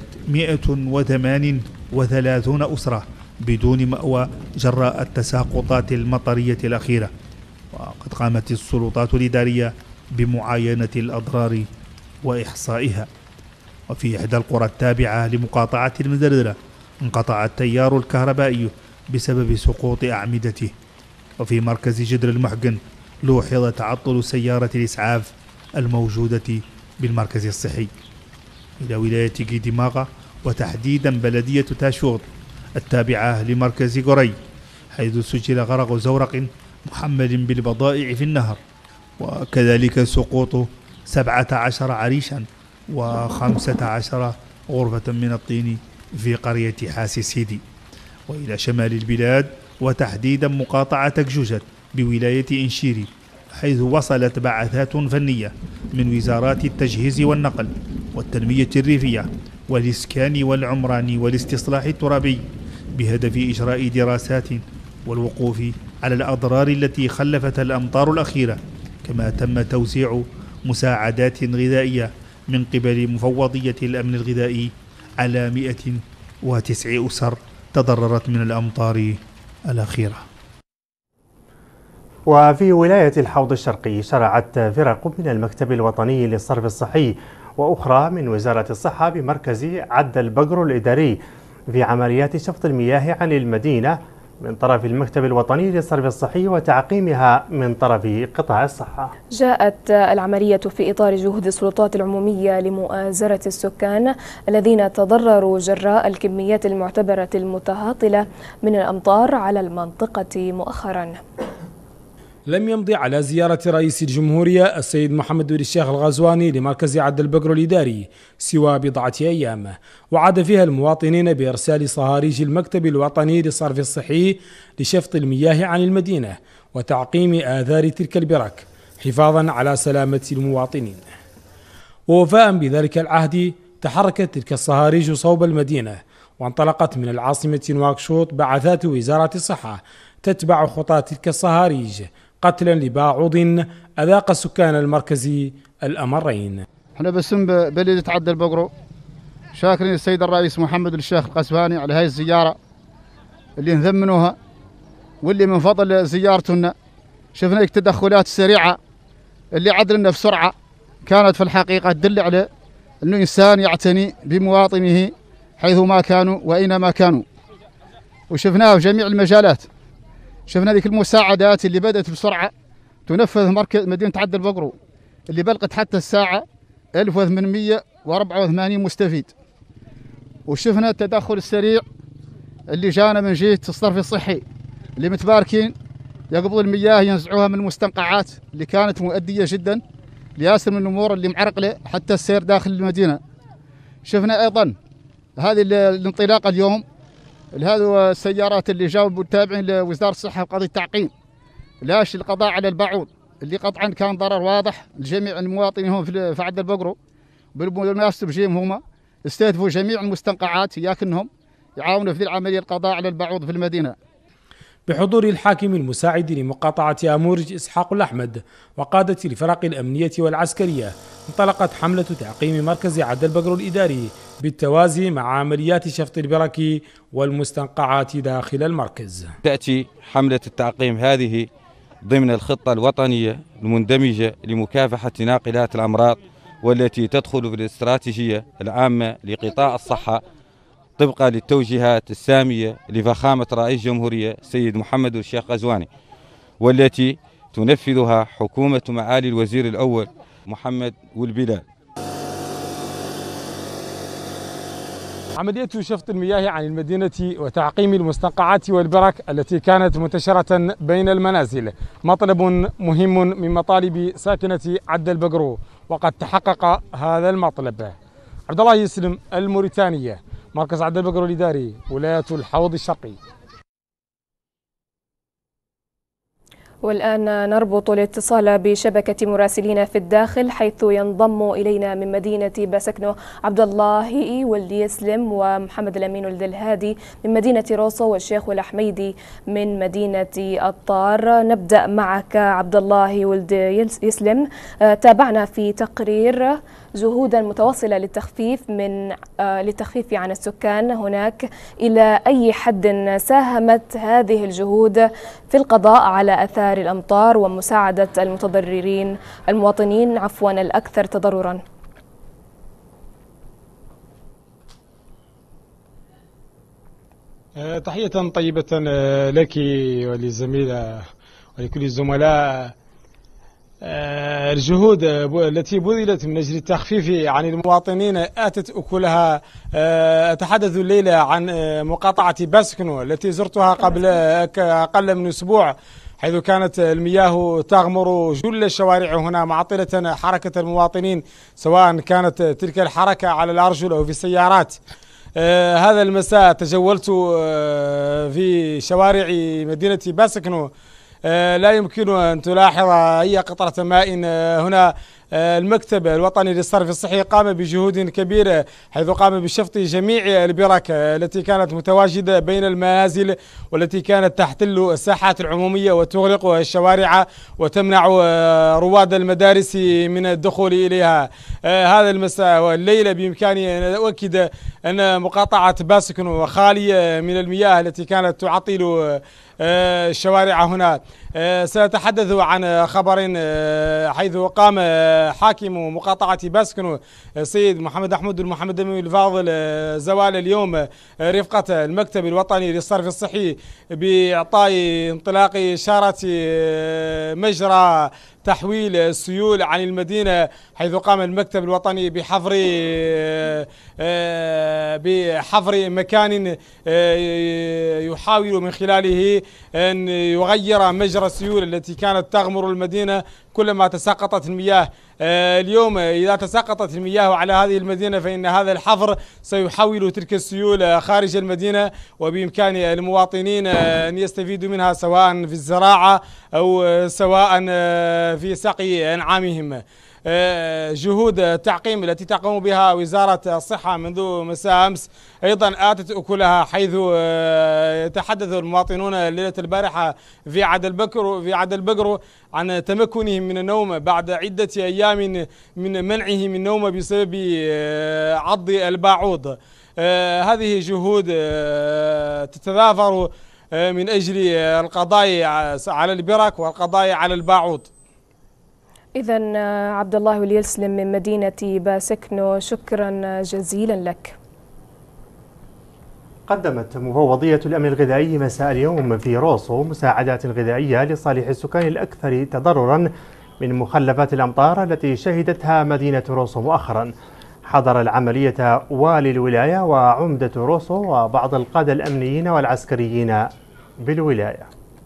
138 أسرة بدون مأوى جراء التساقطات المطرية الأخيرة. وقد قامت السلطات الإدارية بمعاينة الأضرار وإحصائها. وفي إحدى القرى التابعة لمقاطعة المدردرة انقطع التيار الكهربائي بسبب سقوط أعمدته. وفي مركز جدر المحقن لوحظ تعطل سيارة الإسعاف الموجودة بالمركز الصحي. إلى ولاية قيدماغة وتحديدا بلدية تاشوغ التابعة لمركز قري حيث سجل غرق زورق محمل بالبضائع في النهر، وكذلك سقوط 17 عريشا و15 غرفة من الطين في قرية حاسي سيدي. وإلى شمال البلاد وتحديدا مقاطعة تكجوجت بولاية إنشيري حيث وصلت بعثات فنية من وزارات التجهيز والنقل والتنمية الريفية والإسكان والعمران والاستصلاح الترابي بهدف إجراء دراسات والوقوف على الأضرار التي خلفتها الأمطار الأخيرة. كما تم توزيع مساعدات غذائية من قبل مفوضية الأمن الغذائي على 109 أسر تضررت من الأمطار الأخيرة. وفي ولاية الحوض الشرقي شرعت فرق من المكتب الوطني للصرف الصحي وأخرى من وزارة الصحة بمركز عد البقر الإداري في عمليات شفط المياه عن المدينة من طرف المكتب الوطني للصرف الصحي وتعقيمها من طرف قطاع الصحة. جاءت العملية في إطار جهود السلطات العمومية لمؤازرة السكان الذين تضرروا جراء الكميات المعتبرة المتهاطلة من الأمطار على المنطقة مؤخرا. لم يمضي على زيارة رئيس الجمهورية السيد محمد بن الشيخ الغزواني لمركز عد البقر الإداري سوى بضعة أيام، وعد فيها المواطنين بإرسال صهاريج المكتب الوطني للصرف الصحي لشفط المياه عن المدينة وتعقيم آثار تلك البرك حفاظا على سلامة المواطنين. ووفاء بذلك العهد تحركت تلك الصهاريج صوب المدينة، وانطلقت من العاصمة نواكشوط بعثات وزارة الصحة تتبع خطى تلك الصهاريج قتلا لباعوض أذاق سكان المركز الأمرين. احنا باسم بلدية عد البقر شاكرين السيد الرئيس محمد الشيخ القسواني على هاي الزيارة اللي نثمنوها، واللي من فضل زيارتنا شفنا التدخلات السريعة اللي عدلنا بسرعة كانت في الحقيقة تدل على أنه إنسان يعتني بمواطنيه حيثما كانوا وأينما كانوا، وشفناه في جميع المجالات. شفنا ذيك المساعدات اللي بدأت بسرعة تنفذ مركز مدينة عد البقر اللي بلغت حتى الساعة 1884 مستفيد، وشفنا التدخل السريع اللي جانا من جهة الصرف الصحي اللي متباركين يقبضوا المياه ينزعوها من المستنقعات اللي كانت مؤدية جدا لياسر من الأمور اللي معرقلة حتى السير داخل المدينة. شفنا أيضا هذه الانطلاقة اليوم هذه السيارات اللي جاوا تابعين لوزارة الصحة وقضية التعقيم لاش القضاء على البعوض اللي قطعا كان ضرر واضح لجميع المواطنين هون في عدل البقرو. بالمناسبة بجيم هما استهدفوا جميع المستنقعات ياكنهم يعاونوا في العملية القضاء على البعوض في المدينة. بحضور الحاكم المساعد لمقاطعة أمورج إسحاق الأحمد وقادة الفرق الأمنية والعسكرية انطلقت حملة تعقيم مركز عدل البقرو الإداري بالتوازي مع عمليات شفط البرك والمستنقعات داخل المركز. تأتي حملة التعقيم هذه ضمن الخطة الوطنية المندمجة لمكافحة ناقلات الأمراض والتي تدخل في الاستراتيجية العامة لقطاع الصحة طبقا للتوجيهات السامية لفخامة رئيس الجمهورية السيد محمد الشيخ غزواني، والتي تنفذها حكومة معالي الوزير الأول محمد والبلال. عملية شفط المياه عن المدينة وتعقيم المستنقعات والبرك التي كانت منتشرة بين المنازل مطلب مهم من مطالب ساكنة عدل البقرو، وقد تحقق هذا المطلب. عبد الله يسلم، الموريتانية، مركز عدل البقرو الإداري، ولاية الحوض الشرقي. والآن نربط الاتصال بشبكة مراسلين في الداخل، حيث ينضم إلينا من مدينة باسكنو عبد الله ولد يسلم ومحمد الأمين ولد الهادي من مدينة روصو والشيخ والحميدي من مدينة الطار. نبدأ معك عبد الله ولد يسلم. تابعنا في تقرير جهودا متواصلة للتخفيف عن السكان هناك. إلى أي حد ساهمت هذه الجهود في القضاء على آثار الأمطار ومساعدة المواطنين الأكثر تضررا؟ تحية طيبة لك وللزميلة ولكل الزملاء. الجهود التي بذلت من أجل التخفيف عن المواطنين آتت أكلها. أتحدث الليلة عن مقاطعة باسكنو التي زرتها قبل أقل من أسبوع، حيث كانت المياه تغمر جل الشوارع هنا معطلة حركة المواطنين، سواء كانت تلك الحركة على الأرجل أو في السيارات. هذا المساء تجولت في شوارع مدينة باسكنو، لا يمكن أن تلاحظ أي قطرة ماء هنا. المكتب الوطني للصرف الصحي قام بجهود كبيرة، حيث قام بشفط جميع البرك التي كانت متواجدة بين المنازل والتي كانت تحتل الساحات العمومية وتغلق الشوارع وتمنع رواد المدارس من الدخول إليها. هذا المساء والليلة بإمكاني أن أؤكد أن مقاطعة باسكنو خالية من المياه التي كانت تعطل الشوارع هنا. سأتحدث عن خبر حيث قام حاكم مقاطعة باسكنو السيد محمد أحمد المحمد الفاضل زوال اليوم رفقة المكتب الوطني للصرف الصحي بإعطاء انطلاق إشارة مجرى تحويل السيول عن المدينة، حيث قام المكتب الوطني بحفر مكان يحاول من خلاله أن يغير مجرى السيول التي كانت تغمر المدينة كلما تساقطت المياه. اليوم إذا تساقطت المياه على هذه المدينة فإن هذا الحفر سيحول تلك السيول خارج المدينة، وبإمكان المواطنين أن يستفيدوا منها سواء في الزراعة أو سواء في سقي أنعامهم. جهود التعقيم التي تقوم بها وزارة الصحة منذ مساء أمس أيضا آتت أكلها، حيث يتحدث المواطنون ليلة البارحة في عدل البقرو عن تمكنهم من النوم بعد عدة أيام من منعه من النوم بسبب عض الباعوض. هذه جهود تتضافر من أجل القضاء على البرك والقضاء على الباعوض. إذن عبد الله ولد يسلم من مدينة باسكنو، شكرا جزيلا لك. قدمت مفوضية الأمن الغذائي مساء اليوم في روصو مساعدات غذائية لصالح السكان الأكثر تضررا من مخلفات الأمطار التي شهدتها مدينة روصو مؤخرا، حضر العملية والي الولاية وعمدة روسو وبعض القادة الأمنيين والعسكريين بالولاية.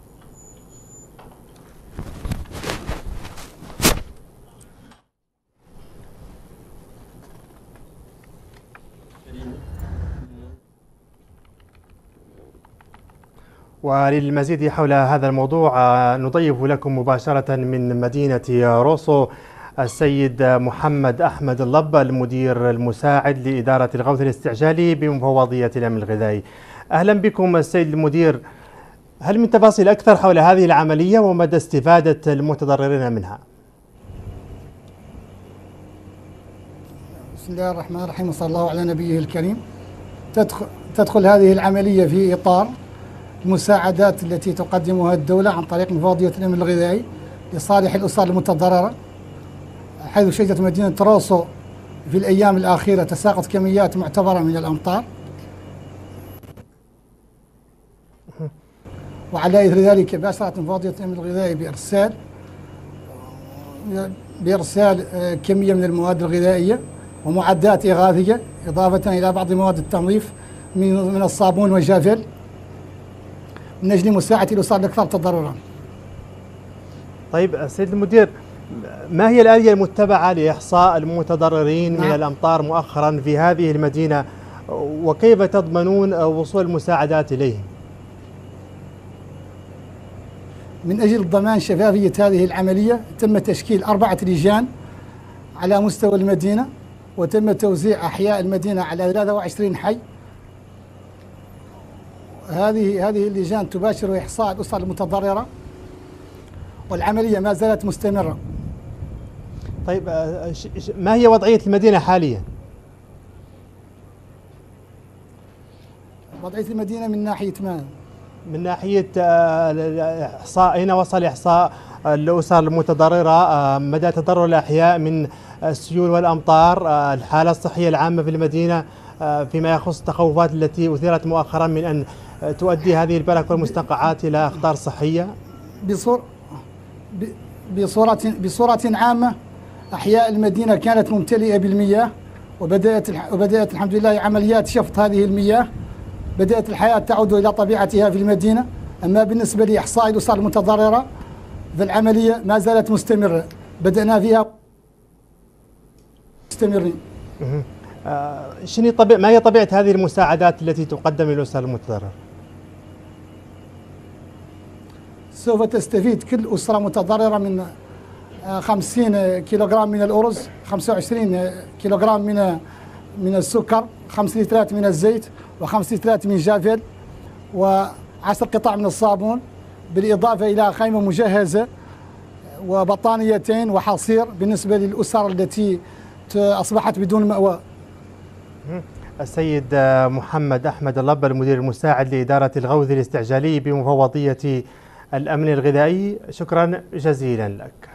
وللمزيد حول هذا الموضوع نضيف لكم مباشرة من مدينة روسو السيد محمد أحمد اللب المدير المساعد لإدارة الغوث الاستعجالي بمفوضية الأمن الغذائي. أهلا بكم السيد المدير، هل من تفاصيل أكثر حول هذه العملية ومدى استفادة المتضررين منها؟ بسم الله الرحمن الرحيم وصلى الله على نبيه الكريم. تدخل هذه العملية في إطار المساعدات التي تقدمها الدولة عن طريق مفوضية الأمن الغذائي لصالح الأسر المتضررة، حيث شهدت مدينة روسو في الأيام الأخيرة تساقط كميات معتبرة من الأمطار، وعلى إثر ذلك باشرت مفوضية الأمن الغذائي بإرسال كمية من المواد الغذائية ومعدات إغاثية، إضافة إلى بعض مواد التنظيف من الصابون والجافيل من أجل مساعدة الأسر الأكثر تضررا. طيب سيد المدير، ما هي الآلية المتبعة لإحصاء المتضررين من الأمطار مؤخرا في هذه المدينة، وكيف تضمنون وصول المساعدات إليهم؟ من أجل ضمان شفافية هذه العملية تم تشكيل 4 لجان على مستوى المدينة، وتم توزيع أحياء المدينة على 23 حي. هذه اللجان تباشر إحصاء الأسر المتضررة، والعملية ما زالت مستمرة. طيب ما هي وضعية المدينة حاليا؟ وضعية المدينة من ناحية ماذا؟ من ناحية إحصاء، أين وصل إحصاء الأسر المتضررة، مدى تضرر الأحياء من السيول والأمطار، الحالة الصحية العامة في المدينة فيما يخص التخوفات التي أثيرت مؤخرا من أن تؤدي هذه البرك والمستنقعات إلى أخطار صحية؟ بصورة عامة أحياء المدينة كانت ممتلئة بالمياه، وبدأت الحمد لله عمليات شفط هذه المياه، بدأت الحياة تعود إلى طبيعتها في المدينة. أما بالنسبة لإحصاء الأسر المتضررة فالعملية ما زالت مستمرة، بدأنا فيها مستمرين. ما هي طبيعة هذه المساعدات التي تقدم للأسر المتضررة؟ سوف تستفيد كل أسرة متضررة من 50 كيلوغرام من الأرز، 25 كيلوغرام من السكر، 5 لترات من الزيت، و5 لترات من جافيل، و10 قطع من الصابون، بالإضافة إلى خيمة مجهزة وبطانيتين وحصير بالنسبة للأسر التي أصبحت بدون مأوى. السيد محمد أحمد اللب المدير المساعد لإدارة الغوث الاستعجالي بمفوضية الأمن الغذائي، شكرا جزيلا لك.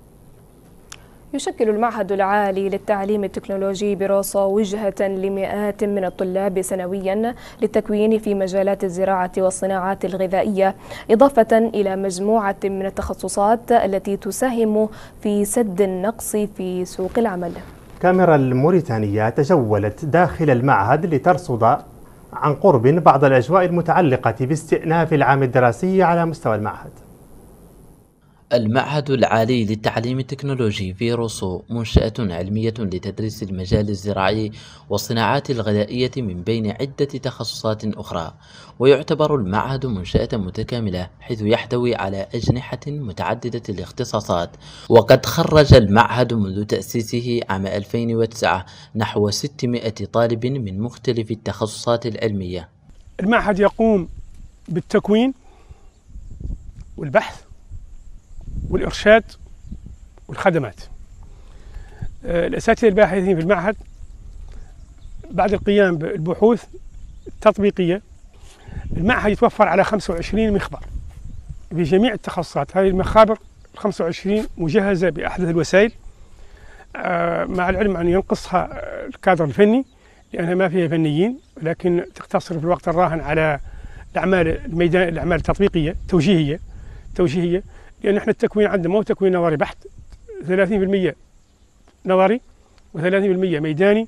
يشكل المعهد العالي للتعليم التكنولوجي بروسو وجهة لمئات من الطلاب سنويا للتكوين في مجالات الزراعة والصناعات الغذائية، إضافة إلى مجموعة من التخصصات التي تساهم في سد النقص في سوق العمل. كاميرا الموريتانية تجولت داخل المعهد لترصد عن قرب بعض الأجواء المتعلقة باستئناف العام الدراسي على مستوى المعهد. المعهد العالي للتعليم التكنولوجي في روسو منشأة علمية لتدريس المجال الزراعي والصناعات الغذائية من بين عدة تخصصات أخرى، ويعتبر المعهد منشأة متكاملة حيث يحتوي على أجنحة متعددة الاختصاصات. وقد خرج المعهد منذ تأسيسه عام 2009 نحو 600 طالب من مختلف التخصصات العلمية. المعهد يقوم بالتكوين والبحث والإرشاد والخدمات. الأساتذة الباحثين في المعهد بعد القيام بالبحوث التطبيقية، المعهد يتوفر على 25 مخبر بجميع التخصصات. هذه المخابر 25 مجهزة بأحدث الوسائل، مع العلم أن ينقصها الكادر الفني لأنها ما فيها فنيين، ولكن تقتصر في الوقت الراهن على الأعمال الميدان، الأعمال التطبيقية توجيهية، لأن احنا التكوين عندنا ما هو تكوين نظري بحت، 30% نظري و30% ميداني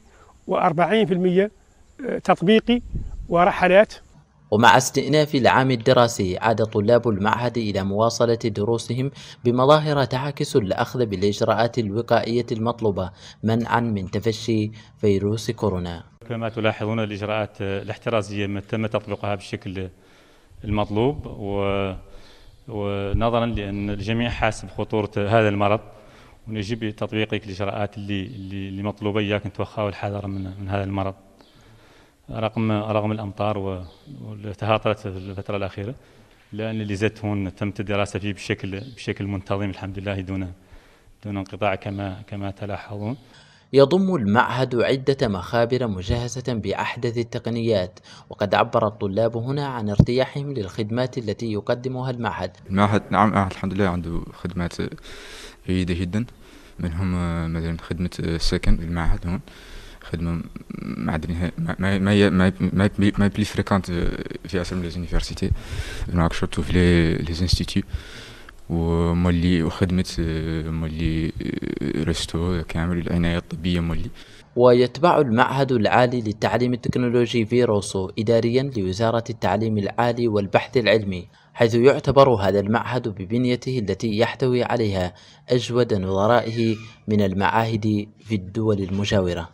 و40% تطبيقي ورحلات. ومع استئناف العام الدراسي عاد طلاب المعهد إلى مواصلة دروسهم بمظاهر تعكس الأخذ بالإجراءات الوقائية المطلوبة منعا من تفشي فيروس كورونا. كما تلاحظون الإجراءات الاحترازية تم تطبيقها بالشكل المطلوب، ونظرا لأن الجميع حاسب خطورة هذا المرض، ونجب تطبيق الإجراءات اللي مطلوبة إياك نتوخى والحذر من هذا المرض رغم الأمطار واللي تهاطلت في الفترة الأخيرة، لأن اللي زدت هون تمت الدراسة فيه بشكل منتظم الحمد لله دون انقطاع كما تلاحظون. يضم المعهد عدة مخابر مجهزة بأحدث التقنيات، وقد عبر الطلاب هنا عن ارتياحهم للخدمات التي يقدمها المعهد. نعم الحمد لله عنده خدمات جيدة جدا، منهم مثلا خدمة السكن المعهد هون، خدمة معدنية ما بلي فريكانت في أسر من ليزونيفرسيتي هناك شرطو في لي انستيتيو، وخدمة مولي ريستو كامل العناية الطبية مولي. ويتبع المعهد العالي للتعليم التكنولوجي في روسو إداريا لوزارة التعليم العالي والبحث العلمي، حيث يعتبر هذا المعهد ببنيته التي يحتوي عليها أجود نظرائه من المعاهد في الدول المجاورة.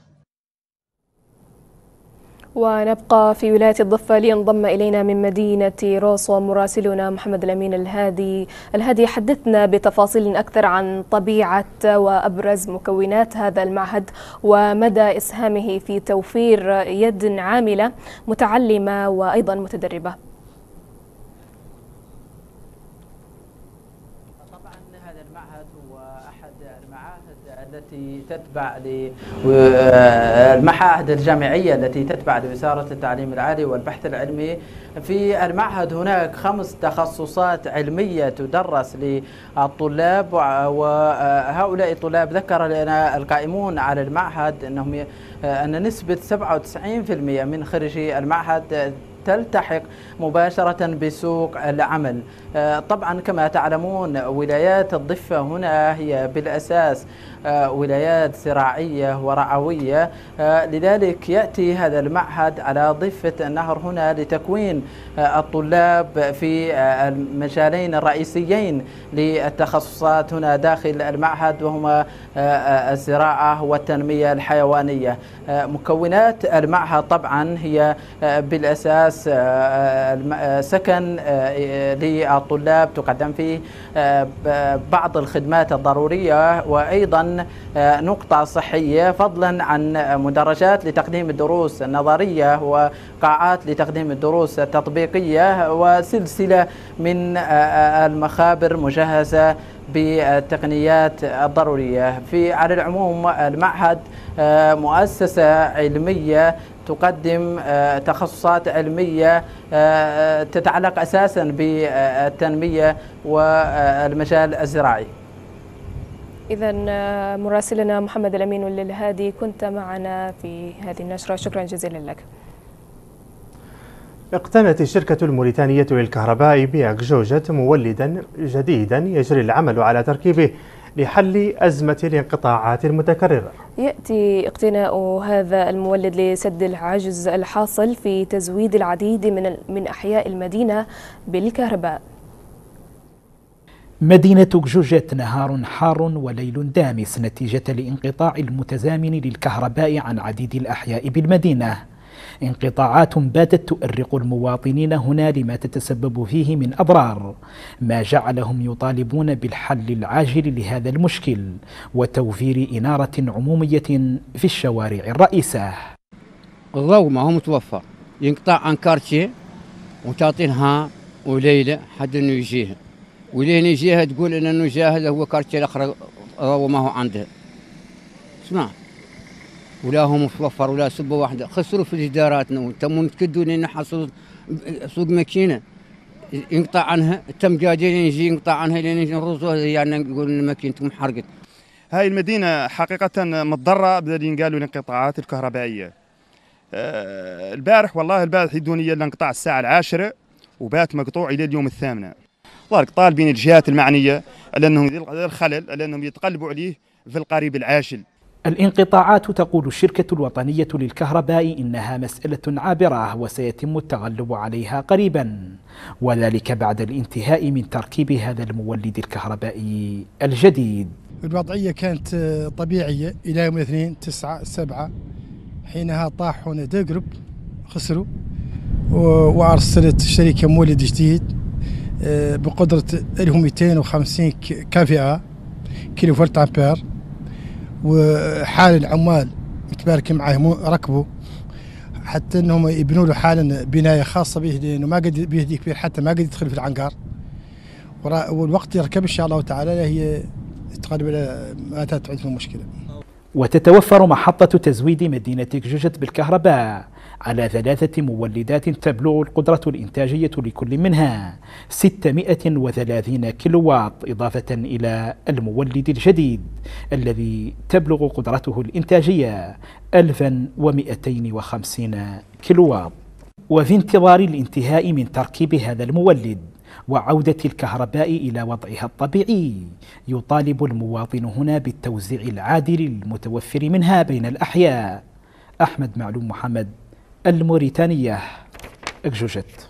ونبقى في ولاية الضفة لينضم إلينا من مدينة روسو مراسلنا محمد الأمين الهادي. حدثنا بتفاصيل أكثر عن طبيعة وأبرز مكونات هذا المعهد ومدى إسهامه في توفير يد عاملة متعلمة وأيضا متدربة. التي تتبع المعاهد الجامعية التي تتبع لوزارة التعليم العالي والبحث العلمي. في المعهد هناك 5 تخصصات علمية تدرس للطلاب، وهؤلاء الطلاب ذكر لنا القائمون على المعهد أن نسبة 97% من خريجي المعهد تلتحق مباشرة بسوق العمل. طبعا كما تعلمون ولايات الضفة هنا هي بالأساس ولايات زراعية ورعوية، لذلك يأتي هذا المعهد على ضفة النهر هنا لتكوين الطلاب في المجالين الرئيسيين للتخصصات هنا داخل المعهد، وهما الزراعة والتنمية الحيوانية. مكونات المعهد طبعا هي بالأساس سكن للطلاب تقدم فيه بعض الخدمات الضرورية، وأيضا نقطة صحية، فضلا عن مدرجات لتقديم الدروس النظرية وقاعات لتقديم الدروس التطبيقية، وسلسلة من المخابر مجهزة بالتقنيات الضرورية. على العموم المعهد مؤسسة علمية تقدم تخصصات علمية تتعلق أساسا بالتنمية والمجال الزراعي. إذا مراسلنا محمد الأمين الهادي كنت معنا في هذه النشرة، شكرا جزيلا لك. اقتنت الشركة الموريتانية للكهرباء بأكجوجة مولدا جديدا يجري العمل على تركيبه لحل أزمة الانقطاعات المتكررة. يأتي اقتناء هذا المولد لسد العجز الحاصل في تزويد العديد من أحياء المدينة بالكهرباء. مدينة أكجوجة نهار حار وليل دامس نتيجة لانقطاع المتزامن للكهرباء عن عديد الأحياء بالمدينة. انقطاعات باتت تؤرق المواطنين هنا لما تتسبب فيه من أضرار، ما جعلهم يطالبون بالحل العاجل لهذا المشكل وتوفير إنارة عمومية في الشوارع الرئيسة. الضوء ما هو متوفر، ينقطع عن كارتيه وتعطي نهار وليلة حد انه يجيها، ولين يجيها تقول انه جاهز هو كارتيه الاخر الضوء ما هو عنده. اسمع، ولا هو متوفر ولا سبه واحده، خسروا في جداراتنا وتمون تكدوا لنا حصل سوق ماكينه ينقطع عنها، تم قاعدين يجي ينقطع عنها لين نرزوها، يعني نقول ان ماكينتكم حرقت. هاي المدينه حقيقه متضرره بدل قالوا الانقطاعات الكهربائيه. البارح يدوني الانقطاع الساعه 10 وبات مقطوع الى اليوم 8. ضرك طالبين الجهات المعنيه على انهم الخلل على انهم يتقلبوا عليه في القريب العاجل. الانقطاعات تقول الشركة الوطنية للكهرباء إنها مسألة عابرة وسيتم التغلب عليها قريبا، وذلك بعد الانتهاء من تركيب هذا المولد الكهربائي الجديد. الوضعية كانت طبيعية إلى يوم الاثنين 9/7 حينها طاح هنا دقرب خسروا، وأرسلت الشركة مولد جديد بقدرة 1250 كفاءة كيلو فولت أمبير، وحال العمال متبارك معهم ركبوا حتى انهم يبنوا له حالا بنايه خاصه به، لانه ما قد بيهدي كبير حتى ما قد يدخل في العنقر، والوقت يركب ان شاء الله تعالى هي تقرب ما تعود في مشكله. وتتوفر محطة تزويد مدينة كجوجة بالكهرباء على 3 مولدات تبلغ القدرة الإنتاجية لكل منها 630 كيلووات، إضافة إلى المولد الجديد الذي تبلغ قدرته الإنتاجية 1250 كيلووات. وفي انتظار الانتهاء من تركيب هذا المولد وعودة الكهرباء إلى وضعها الطبيعي، يطالب المواطن هنا بالتوزيع العادل المتوفر منها بين الأحياء. أحمد معلوم محمد، الموريتانية، أكجوجت.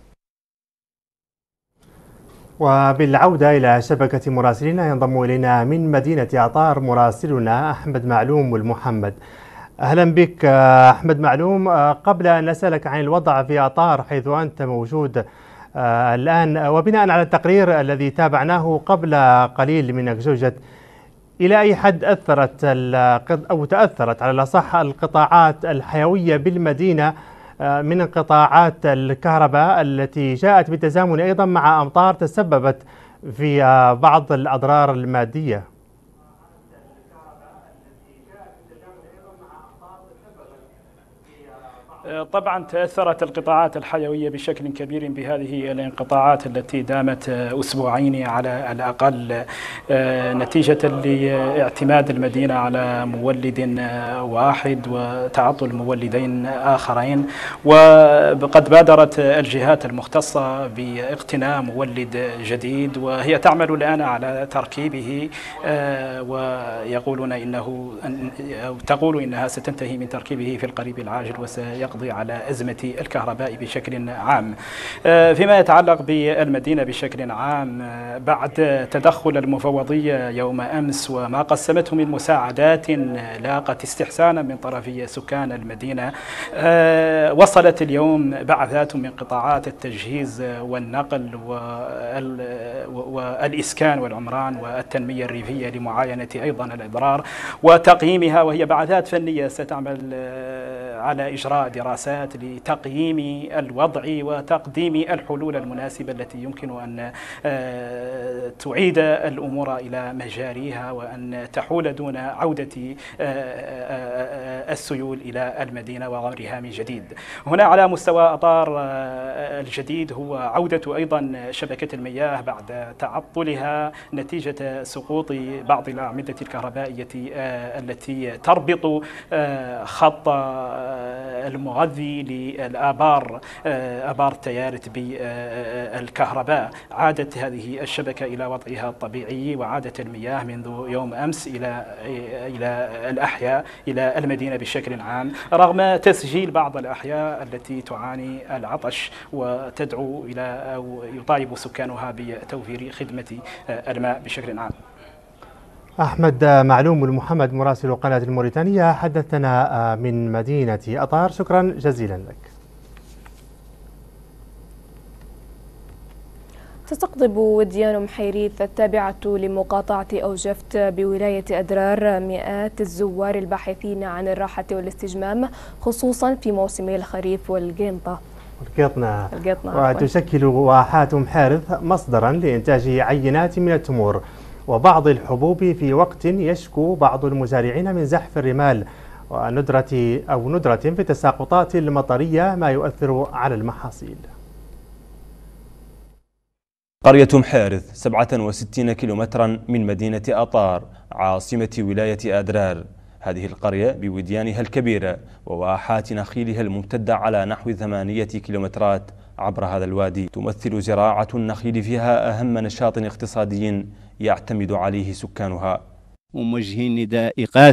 وبالعودة إلى شبكة مراسلين ينضم إلينا من مدينة أطار مراسلنا أحمد معلوم المحمد. أهلا بك أحمد معلوم. قبل أن نسألك عن الوضع في أطار حيث أنت موجود الآن، وبناء على التقرير الذي تابعناه قبل قليل من أكجوجت، إلى أي حد تأثرت على الأصح القطاعات الحيوية بالمدينة من انقطاعات الكهرباء التي جاءت بالتزامن أيضا مع أمطار تسببت في بعض الأضرار المادية؟ طبعا تأثرت القطاعات الحيوية بشكل كبير بهذه الانقطاعات التي دامت أسبوعين على الأقل، نتيجة لاعتماد المدينة على مولد واحد وتعطل مولدين آخرين. وقد بادرت الجهات المختصة باقتناء مولد جديد، وهي تعمل الآن على تركيبه، ويقولون تقول إنها ستنتهي من تركيبه في القريب العاجل وسيقضي على أزمة الكهرباء بشكل عام. فيما يتعلق بالمدينة بشكل عام، بعد تدخل المفوضية يوم أمس وما قسمته من مساعدات لاقت استحسانا من طرف سكان المدينة، وصلت اليوم بعثات من قطاعات التجهيز والنقل والإسكان والعمران والتنمية الريفية لمعاينة أيضا الأضرار وتقييمها، وهي بعثات فنية ستعمل على إجراء دراسات لتقييم الوضع وتقديم الحلول المناسبة التي يمكن أن تعيد الأمور إلى مجاريها وأن تحول دون عودة السيول إلى المدينة وغمرها من جديد. هنا على مستوى أطار الجديد هو عودة أيضا شبكة المياه بعد تعطلها نتيجة سقوط بعض الأعمدة الكهربائية التي تربط خط المغذي للآبار آبار تيارت بالكهرباء. عادت هذه الشبكة إلى وضعها الطبيعي، وعادت المياه منذ يوم أمس إلى الأحياء إلى المدينة بشكل عام، رغم تسجيل بعض الأحياء التي تعاني العطش وتدعو إلى أو يطالب سكانها بتوفير خدمة الماء بشكل عام. أحمد معلوم المحمد مراسل قناة الموريتانية حدثنا من مدينة أطار، شكرا جزيلا لك. تستقطب وديان محيريث التابعة لمقاطعة أوجفت بولاية أدرار مئات الزوار الباحثين عن الراحة والاستجمام، خصوصا في موسمي الخريف والقيطنة. وتشكل واحات محارث مصدرا لإنتاج عينات من التمور وبعض الحبوب، في وقت يشكو بعض المزارعين من زحف الرمال وندرة في التساقطات المطرية ما يؤثر على المحاصيل. قرية محارث 67 كيلومترا من مدينة أطار عاصمة ولاية أدرار. هذه القرية بوديانها الكبيرة وواحات نخيلها الممتدة على نحو 8 كيلومترات عبر هذا الوادي، تمثل زراعة النخيل فيها أهم نشاط اقتصادي يعتمد عليه سكانها. وموجهين نداء إغاثة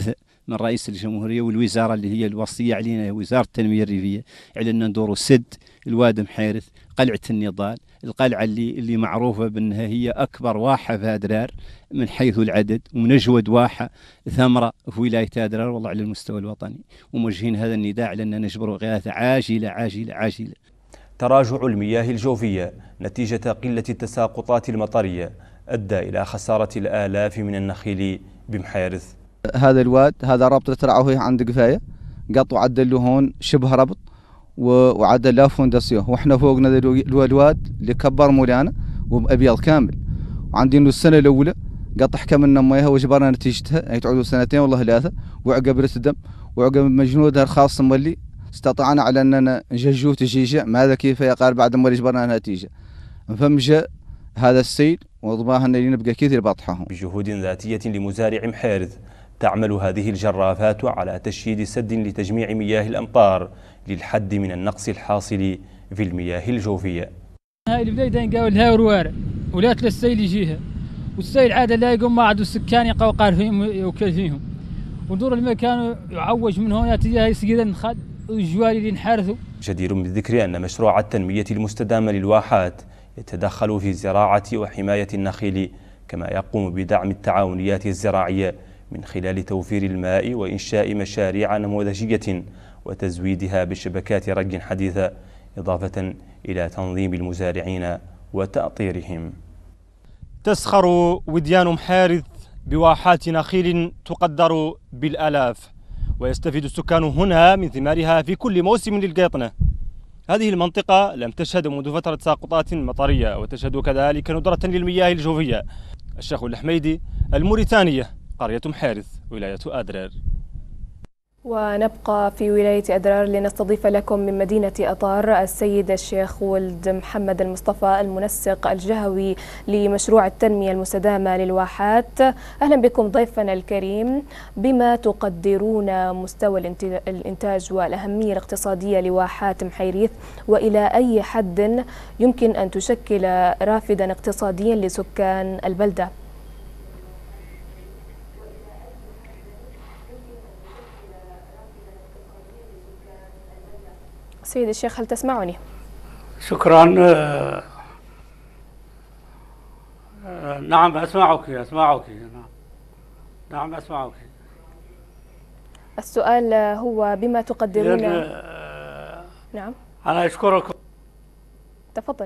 من رئيس الجمهورية والوزارة اللي هي الوصية علينا، وزارة التنمية الريفية، على أن ندوروا سد الواد محيرث، قلعة النضال، القلعة اللي معروفة بأنها هي أكبر واحة في أدرار من حيث العدد، ومن أجود واحة ثمرة في ولاية أدرار والله على المستوى الوطني، وموجهين هذا النداء على أن نجبر إغاثة عاجلة عاجلة عاجلة. تراجع المياه الجوفية نتيجة قلة التساقطات المطرية أدى إلى خسارة الآلاف من النخيل بمحيرث. هذا الواد هذا ربط ترعوه عند قفاية قطوا عدلوا هون شبه ربط وعدل له فونداسيون، واحنا فوقنا الواد اللي كبر مولانا وبأبيض كامل، وعندنا السنة الأولى قط حكمنا مياها وجبرنا نتيجتها يتعودوا سنتين والله ثلاثة، وعقب رتدم وعقب مجنودها الخاص مولي استطعنا على أننا نججوه تجيجة ما هذا كيف يقال بعد ما جبرنا نتيجة فمجا هذا السيل وضباها أن نبقى كثير بطحهم. بجهود ذاتية لمزارع محيرث تعمل هذه الجرافات على تشييد سد لتجميع مياه الأمطار للحد من النقص الحاصل في المياه الجوفية. هاي البلاد نقاول لها وروارع ولا السيل يجيها، والسيل عادة لا يقوم ما عاد السكان يقوقار فيهم وكل فيهم، ودور المكان يعوج من هون تجاه يسقي النخل والجواري اللي ينحرثوا. جدير بالذكر أن مشروع التنمية المستدامة للواحات يتدخل في زراعة وحماية النخيل، كما يقوم بدعم التعاونيات الزراعية من خلال توفير الماء وإنشاء مشاريع نموذجية وتزويدها بشبكات رج حديثة، إضافة إلى تنظيم المزارعين وتأطيرهم. تسخر وديان محيرث بواحات نخيل تقدر بالآلاف، ويستفيد السكان هنا من ثمارها في كل موسم للقيطنة. هذه المنطقة لم تشهد منذ فترة تساقطات مطرية، وتشهد كذلك ندرة للمياه الجوفية. الشيخ الحميدي، الموريتانية، قرية محيرث، ولاية أدرار. ونبقى في ولاية أدرار لنستضيف لكم من مدينة أطار السيد الشيخ ولد محمد المصطفى، المنسق الجهوي لمشروع التنمية المستدامة للواحات. أهلا بكم ضيفنا الكريم. بما تقدرون مستوى الإنتاج والأهمية الاقتصادية لواحات محيرث، وإلى أي حد يمكن أن تشكل رافدا اقتصاديا لسكان البلدة؟ سيد الشيخ هل تسمعني؟ شكرا. نعم أسمعك. نعم أسمعك. السؤال هو بما تقدرون. نعم أنا أشكركم. تفضل.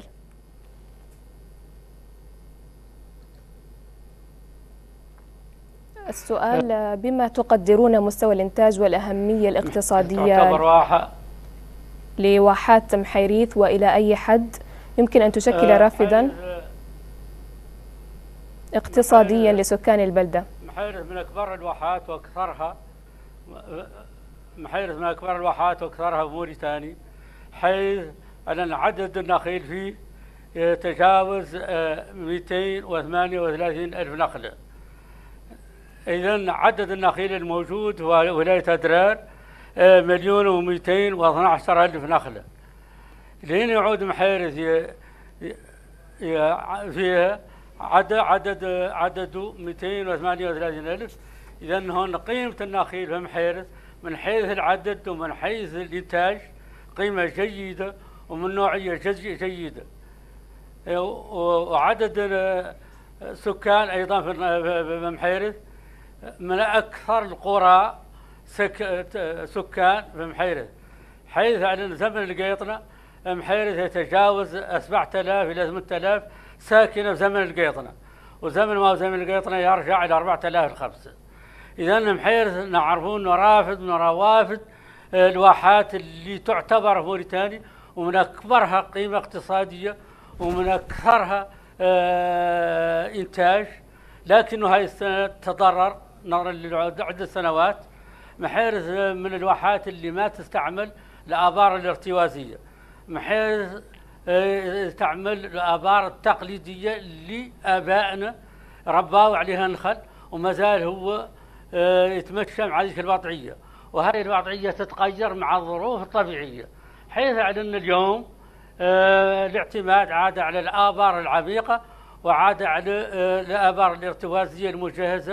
السؤال بما تقدرون مستوى الإنتاج والأهمية الاقتصادية لواحات محيرث، وإلى أي حد يمكن أن تشكل رافدا اقتصاديا لسكان البلدة؟ محيرث من أكبر الواحات وأكثرها، محيرث من أكبر الواحات وأكثرها في موريتانيا، حيث أن عدد النخيل فيه يتجاوز 238 ألف نخلة. إذن عدد النخيل الموجود في ولاية أدرار 1,212,000 نخلة. لين يعود محيرث فيها عدده 238,000. إذن هون قيمة النخيل في محيرث من حيث العدد ومن حيث الإنتاج قيمة جيدة ومن نوعية جيدة. وعدد السكان أيضا في محيرث من أكثر القرى سكان في محيرث، حيث على زمن القيطنة محيرث يتجاوز 7,000 إلى 8,000 ساكنة في زمن القيطنة، وزمن ما زمن القيطنة يرجع إلى 4,005. إذن محيرث نعرفون رافد من روافد الواحات اللي تعتبر في موريتانيا، ومن أكبرها قيمة اقتصادية ومن أكثرها إنتاج. لكنه هاي السنة تضرر نظرا لعدة سنوات. محيرث من الواحات اللي ما تستعمل الآبار الارتوازية، محيرث تستعمل الآبار التقليدية اللي آبائنا رباوا عليها النخل، وما زال هو يتمشى مع هذه الوضعية، وهذه الوضعية تتغير مع الظروف الطبيعية، حيث علينا اليوم الاعتماد عاد على الآبار العميقة وعاد على الآبار الارتوازية المجهزة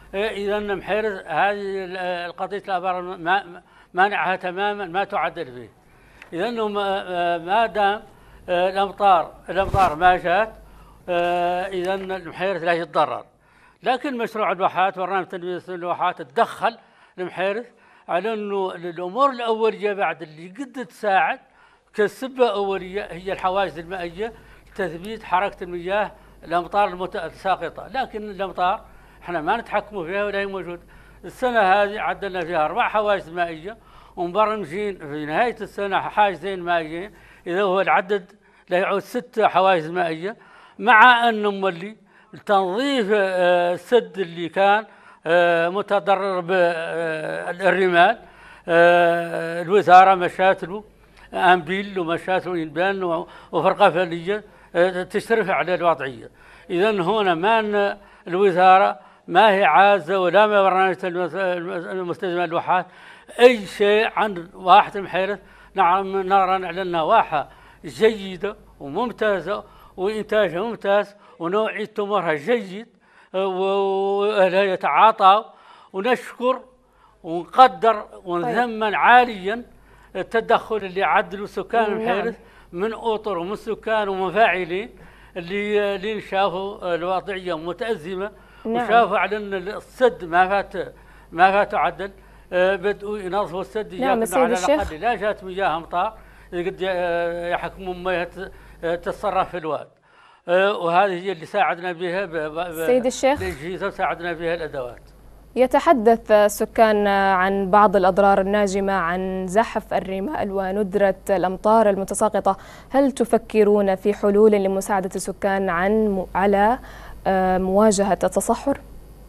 إذا محيرز هذه القضية الآبار مانعها تماما، ما تعدل فيه. إذا ما دام الأمطار ما جاءت، إذا المحيرز لا يتضرر. لكن مشروع الواحات، برنامج تنمية الواحات، تدخل المحيرز على أنه الأمور الأولية بعد اللي قد تساعد كسبة أولية هي الحواجز المائية، تثبيت حركة المياه، الأمطار المتساقطة. لكن الأمطار احنا ما نتحكموا فيها ولا هي موجودة. السنة هذه عدلنا فيها 4 حواجز مائية، ومبرمجين في نهاية السنة حاجزين مائيين، إذا هو العدد لا يعود 6 حواجز مائية، مع أن مولي تنظيف السد اللي كان متضرر بالرمال. الوزارة مشات له أنبيل ومشات له ينبان وفرقة فنية تشرف على الوضعية. إذا هنا ما الوزارة ما هي عازة ولا ما برنامج المستلزمة الواحات أي شيء عن واحة المحيرز. نعم، نرى أنها واحة جيدة وممتازة وإنتاجها ممتاز ونوعية تمرها جيد وأهلها يتعاطوا، ونشكر ونقدر ونثمن عاليا التدخل اللي عدلوا سكان المحيرز من أطر ومن سكان ومفاعلين اللي شافوا الوضعية متأزمة وشافوا على أن السد ما فات عدل، بدأوا ينظفوا السد. نعم على الأقل لا جات مياه أمطار قد يحكموا مياه تتصرف في الواد، وهذه هي اللي ساعدنا بها سيد الشيخ، الأجهزة ساعدنا بها الأدوات. يتحدث السكان عن بعض الأضرار الناجمة عن زحف الرمال وندرة الأمطار المتساقطة. هل تفكرون في حلول لمساعدة السكان على مواجهة التصحر؟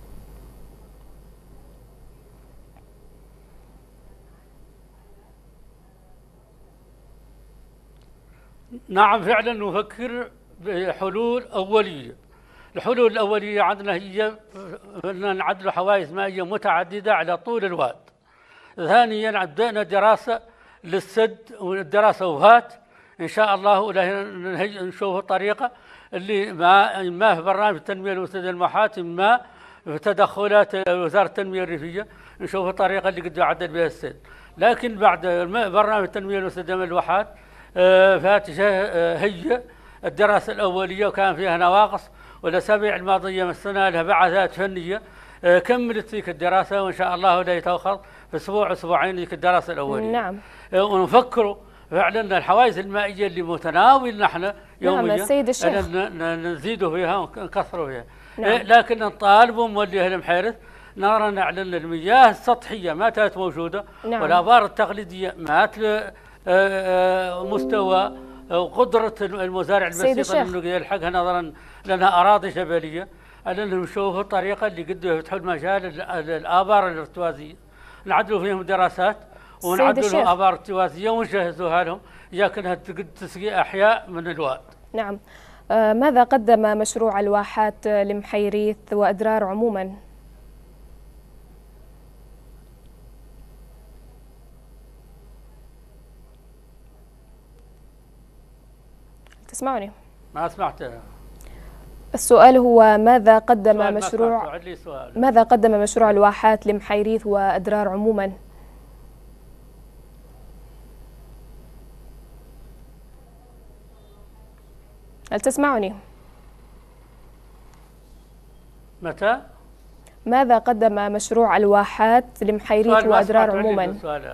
نعم، فعلا نفكر بحلول أولية. الحلول الأولية عندنا هي أن نعدل حواجز مائية متعددة على طول الواد. ثانيا بدأنا دراسة للسد، والدراسة وهات إن شاء الله، ولا نشوف الطريقة اللي ما في برنامج التنمية المستدامة المحات، ما في تدخلات وزارة التنمية الريفية، نشوف الطريقة اللي قد يعدل بها السد. لكن بعد برنامج التنمية المستدامة الواحات فاتشة هي الدراسة الأولية، وكان فيها نواقص، والأسابيع الماضية من السنة لها بعثات فنية كملت ذيك الدراسة، وإن شاء الله لا يتأخر في أسبوع أسبوعين ذيك الدراسة الأولية. نعم. ونفكروا فعلا الحواجز المائية اللي متناولنا احنا يوميا، نعم السيد الشيخ، نزيدوا فيها ونكثروا فيها. نعم. لكن نطالبوا مولي أهل المحيرز، نرى نعلن المياه السطحية ما كانت موجودة، نعم. والآبار التقليدية ما مستوى وقدرة المزارع البسيطة انه يلحقها، نظرا لانها اراضي جبلية، على انهم يشوفوا الطريقة اللي قد يفتحوا المجال الآبار الارتوازية، نعدلوا فيهم دراسات ونعدلوا لهم آبار ارتوازية ونجهزوها لهم، لكنها قد تسقي أحياء من الواد. نعم. ماذا قدم مشروع الواحات لمحيريث وأدرار عموما؟ تسمعني؟ ما سمعت. السؤال هو ماذا قدم مشروع الواحات لمحيريث وأدرار عموما؟ هل تسمعني؟ متى؟ ماذا قدم مشروع الواحات لمحيريث وأدرار عموما؟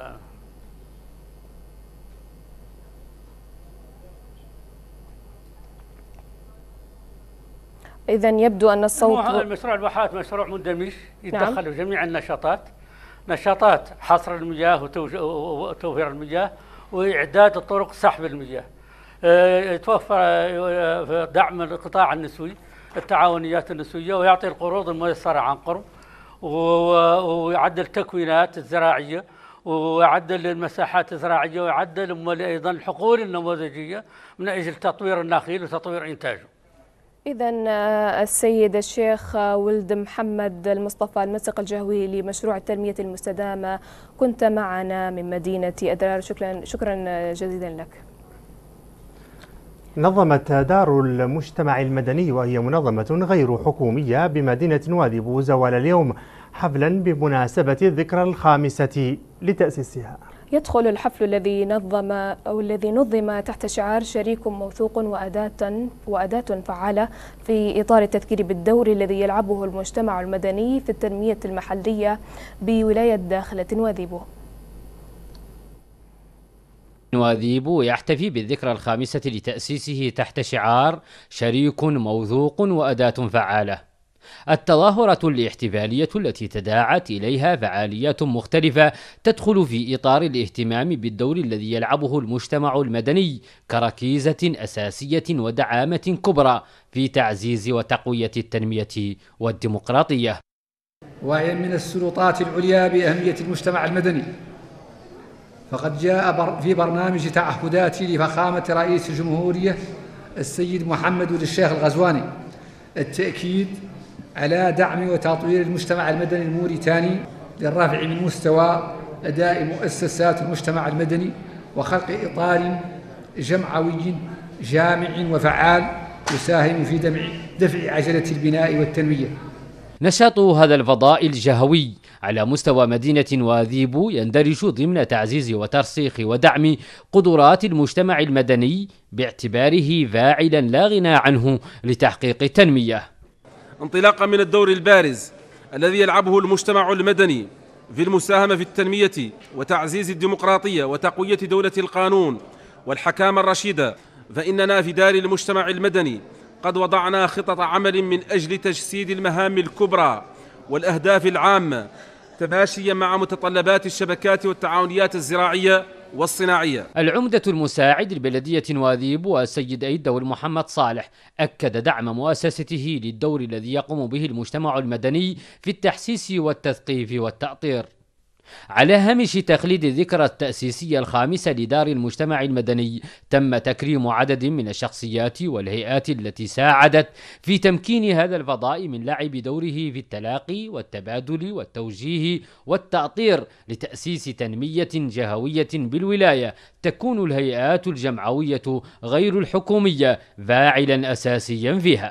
إذن يبدو أن الصوت مشروع الواحات مشروع مندمج يتدخل في جميع النشاطات، نشاطات حصر المياه وتوفير المياه وإعداد طرق سحب المياه. يتوفر في دعم القطاع النسوي، التعاونيات النسوية، ويعطي القروض الميسرة عن قرب، ويعدل التكوينات الزراعية، ويعدل المساحات الزراعية، ويعدل أيضا الحقول النموذجية من أجل تطوير النخيل وتطوير إنتاجه. إذن السيد الشيخ ولد محمد المصطفى المنسق الجهوي لمشروع التنمية المستدامة، كنت معنا من مدينة أدرار. شكرا جزيلا لك. نظمت دار المجتمع المدني وهي منظمة غير حكومية بمدينة واذيب زوال اليوم حفلا بمناسبة الذكرى الخامسة لتأسيسها. يدخل الحفل الذي نظم تحت شعار شريك موثوق وأداة فعالة في إطار التذكير بالدور الذي يلعبه المجتمع المدني في التنمية المحلية بولاية داخلة واذيب. واذيب يحتفي بالذكرى الخامسة لتأسيسه تحت شعار شريك موثوق وأداة فعالة. التظاهرة الاحتفالية التي تداعت إليها فعاليات مختلفة تدخل في إطار الاهتمام بالدور الذي يلعبه المجتمع المدني كركيزة أساسية ودعامة كبرى في تعزيز وتقوية التنمية والديمقراطية. وهي من السلطات العليا بأهمية المجتمع المدني، فقد جاء في برنامج تعهداتي لفخامة رئيس الجمهورية السيد محمد الشيخ الغزواني التأكيد على دعم وتطوير المجتمع المدني الموريتاني للرفع من مستوى أداء مؤسسات المجتمع المدني وخلق إطار جمعوي جامع وفعال يساهم في دفع عجلة البناء والتنمية. نشاط هذا الفضاء الجهوي على مستوى مدينة واذيب يندرج ضمن تعزيز وترسيخ ودعم قدرات المجتمع المدني باعتباره فاعلا لا غنى عنه لتحقيق التنمية. انطلاقا من الدور البارز الذي يلعبه المجتمع المدني في المساهمة في التنمية وتعزيز الديمقراطية وتقوية دولة القانون والحكامة الرشيدة، فإننا في دار المجتمع المدني قد وضعنا خطط عمل من أجل تجسيد المهام الكبرى والأهداف العامة تماشيا مع متطلبات الشبكات والتعاونيات الزراعية والصناعية. العمدة المساعد لبلدية واذيب والسيد الدول محمد صالح أكد دعم مؤسسته للدور الذي يقوم به المجتمع المدني في التحسيس والتثقيف والتأطير. على هامش تخليد الذكرى التأسيسية الخامسة لدار المجتمع المدني تم تكريم عدد من الشخصيات والهيئات التي ساعدت في تمكين هذا الفضاء من لعب دوره في التلاقي والتبادل والتوجيه والتأطير لتأسيس تنمية جهوية بالولاية تكون الهيئات الجمعوية غير الحكومية فاعلا أساسيا فيها.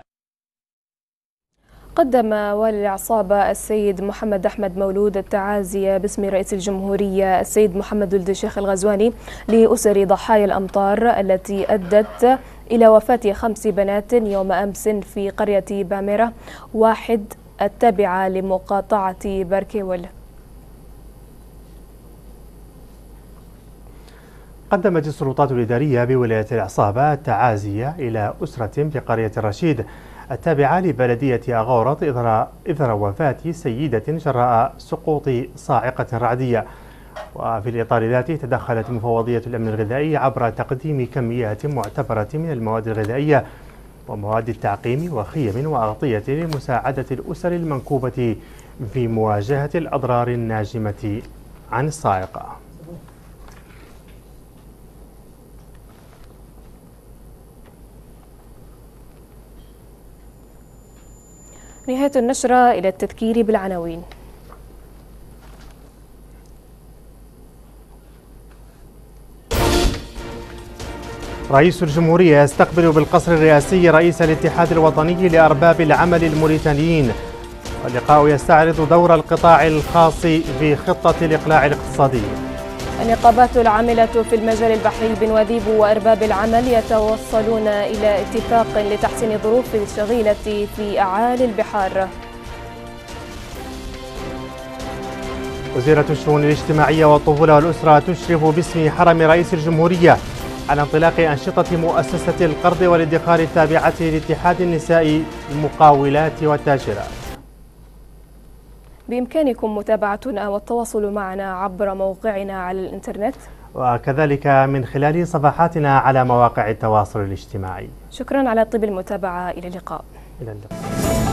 قدم والي العصابة السيد محمد أحمد مولود التعازي باسم رئيس الجمهورية السيد محمد ولد الشيخ الغزواني لأسر ضحايا الأمطار التي أدت إلى وفاة 5 بنات يوم أمس في قرية بامرة واحد التابعة لمقاطعة باركيول. قدمت السلطات الإدارية بولاية العصابة تعازية إلى أسرة في قرية الرشيد التابعة لبلدية أغورط إثر وفاة سيدة جراء سقوط صاعقة رعدية. وفي الإطار ذاته تدخلت مفوضية الأمن الغذائي عبر تقديم كميات معتبرة من المواد الغذائية ومواد التعقيم وخيم وأغطية لمساعدة الأسر المنكوبة في مواجهة الأضرار الناجمة عن الصاعقة. نهاية النشرة، إلى التذكير بالعناوين. رئيس الجمهورية يستقبل بالقصر الرئاسي رئيس الاتحاد الوطني لأرباب العمل الموريتانيين، واللقاء يستعرض دور القطاع الخاص في خطة الإقلاع الاقتصادي. النقابات العاملة في المجال البحري بواذيب وأرباب العمل يتوصلون إلى اتفاق لتحسين ظروف الشغيلة في أعالي البحار. وزيرة الشؤون الاجتماعية والطفولة والأسرة تشرف باسم حرم رئيس الجمهورية على انطلاق أنشطة مؤسسة القرض والادخار التابعة لاتحاد النساء المقاولات والتاجرات. بإمكانكم متابعتنا والتواصل معنا عبر موقعنا على الإنترنت وكذلك من خلال صفحاتنا على مواقع التواصل الاجتماعي. شكرا على طيب المتابعة، إلى اللقاء. إلى اللقاء.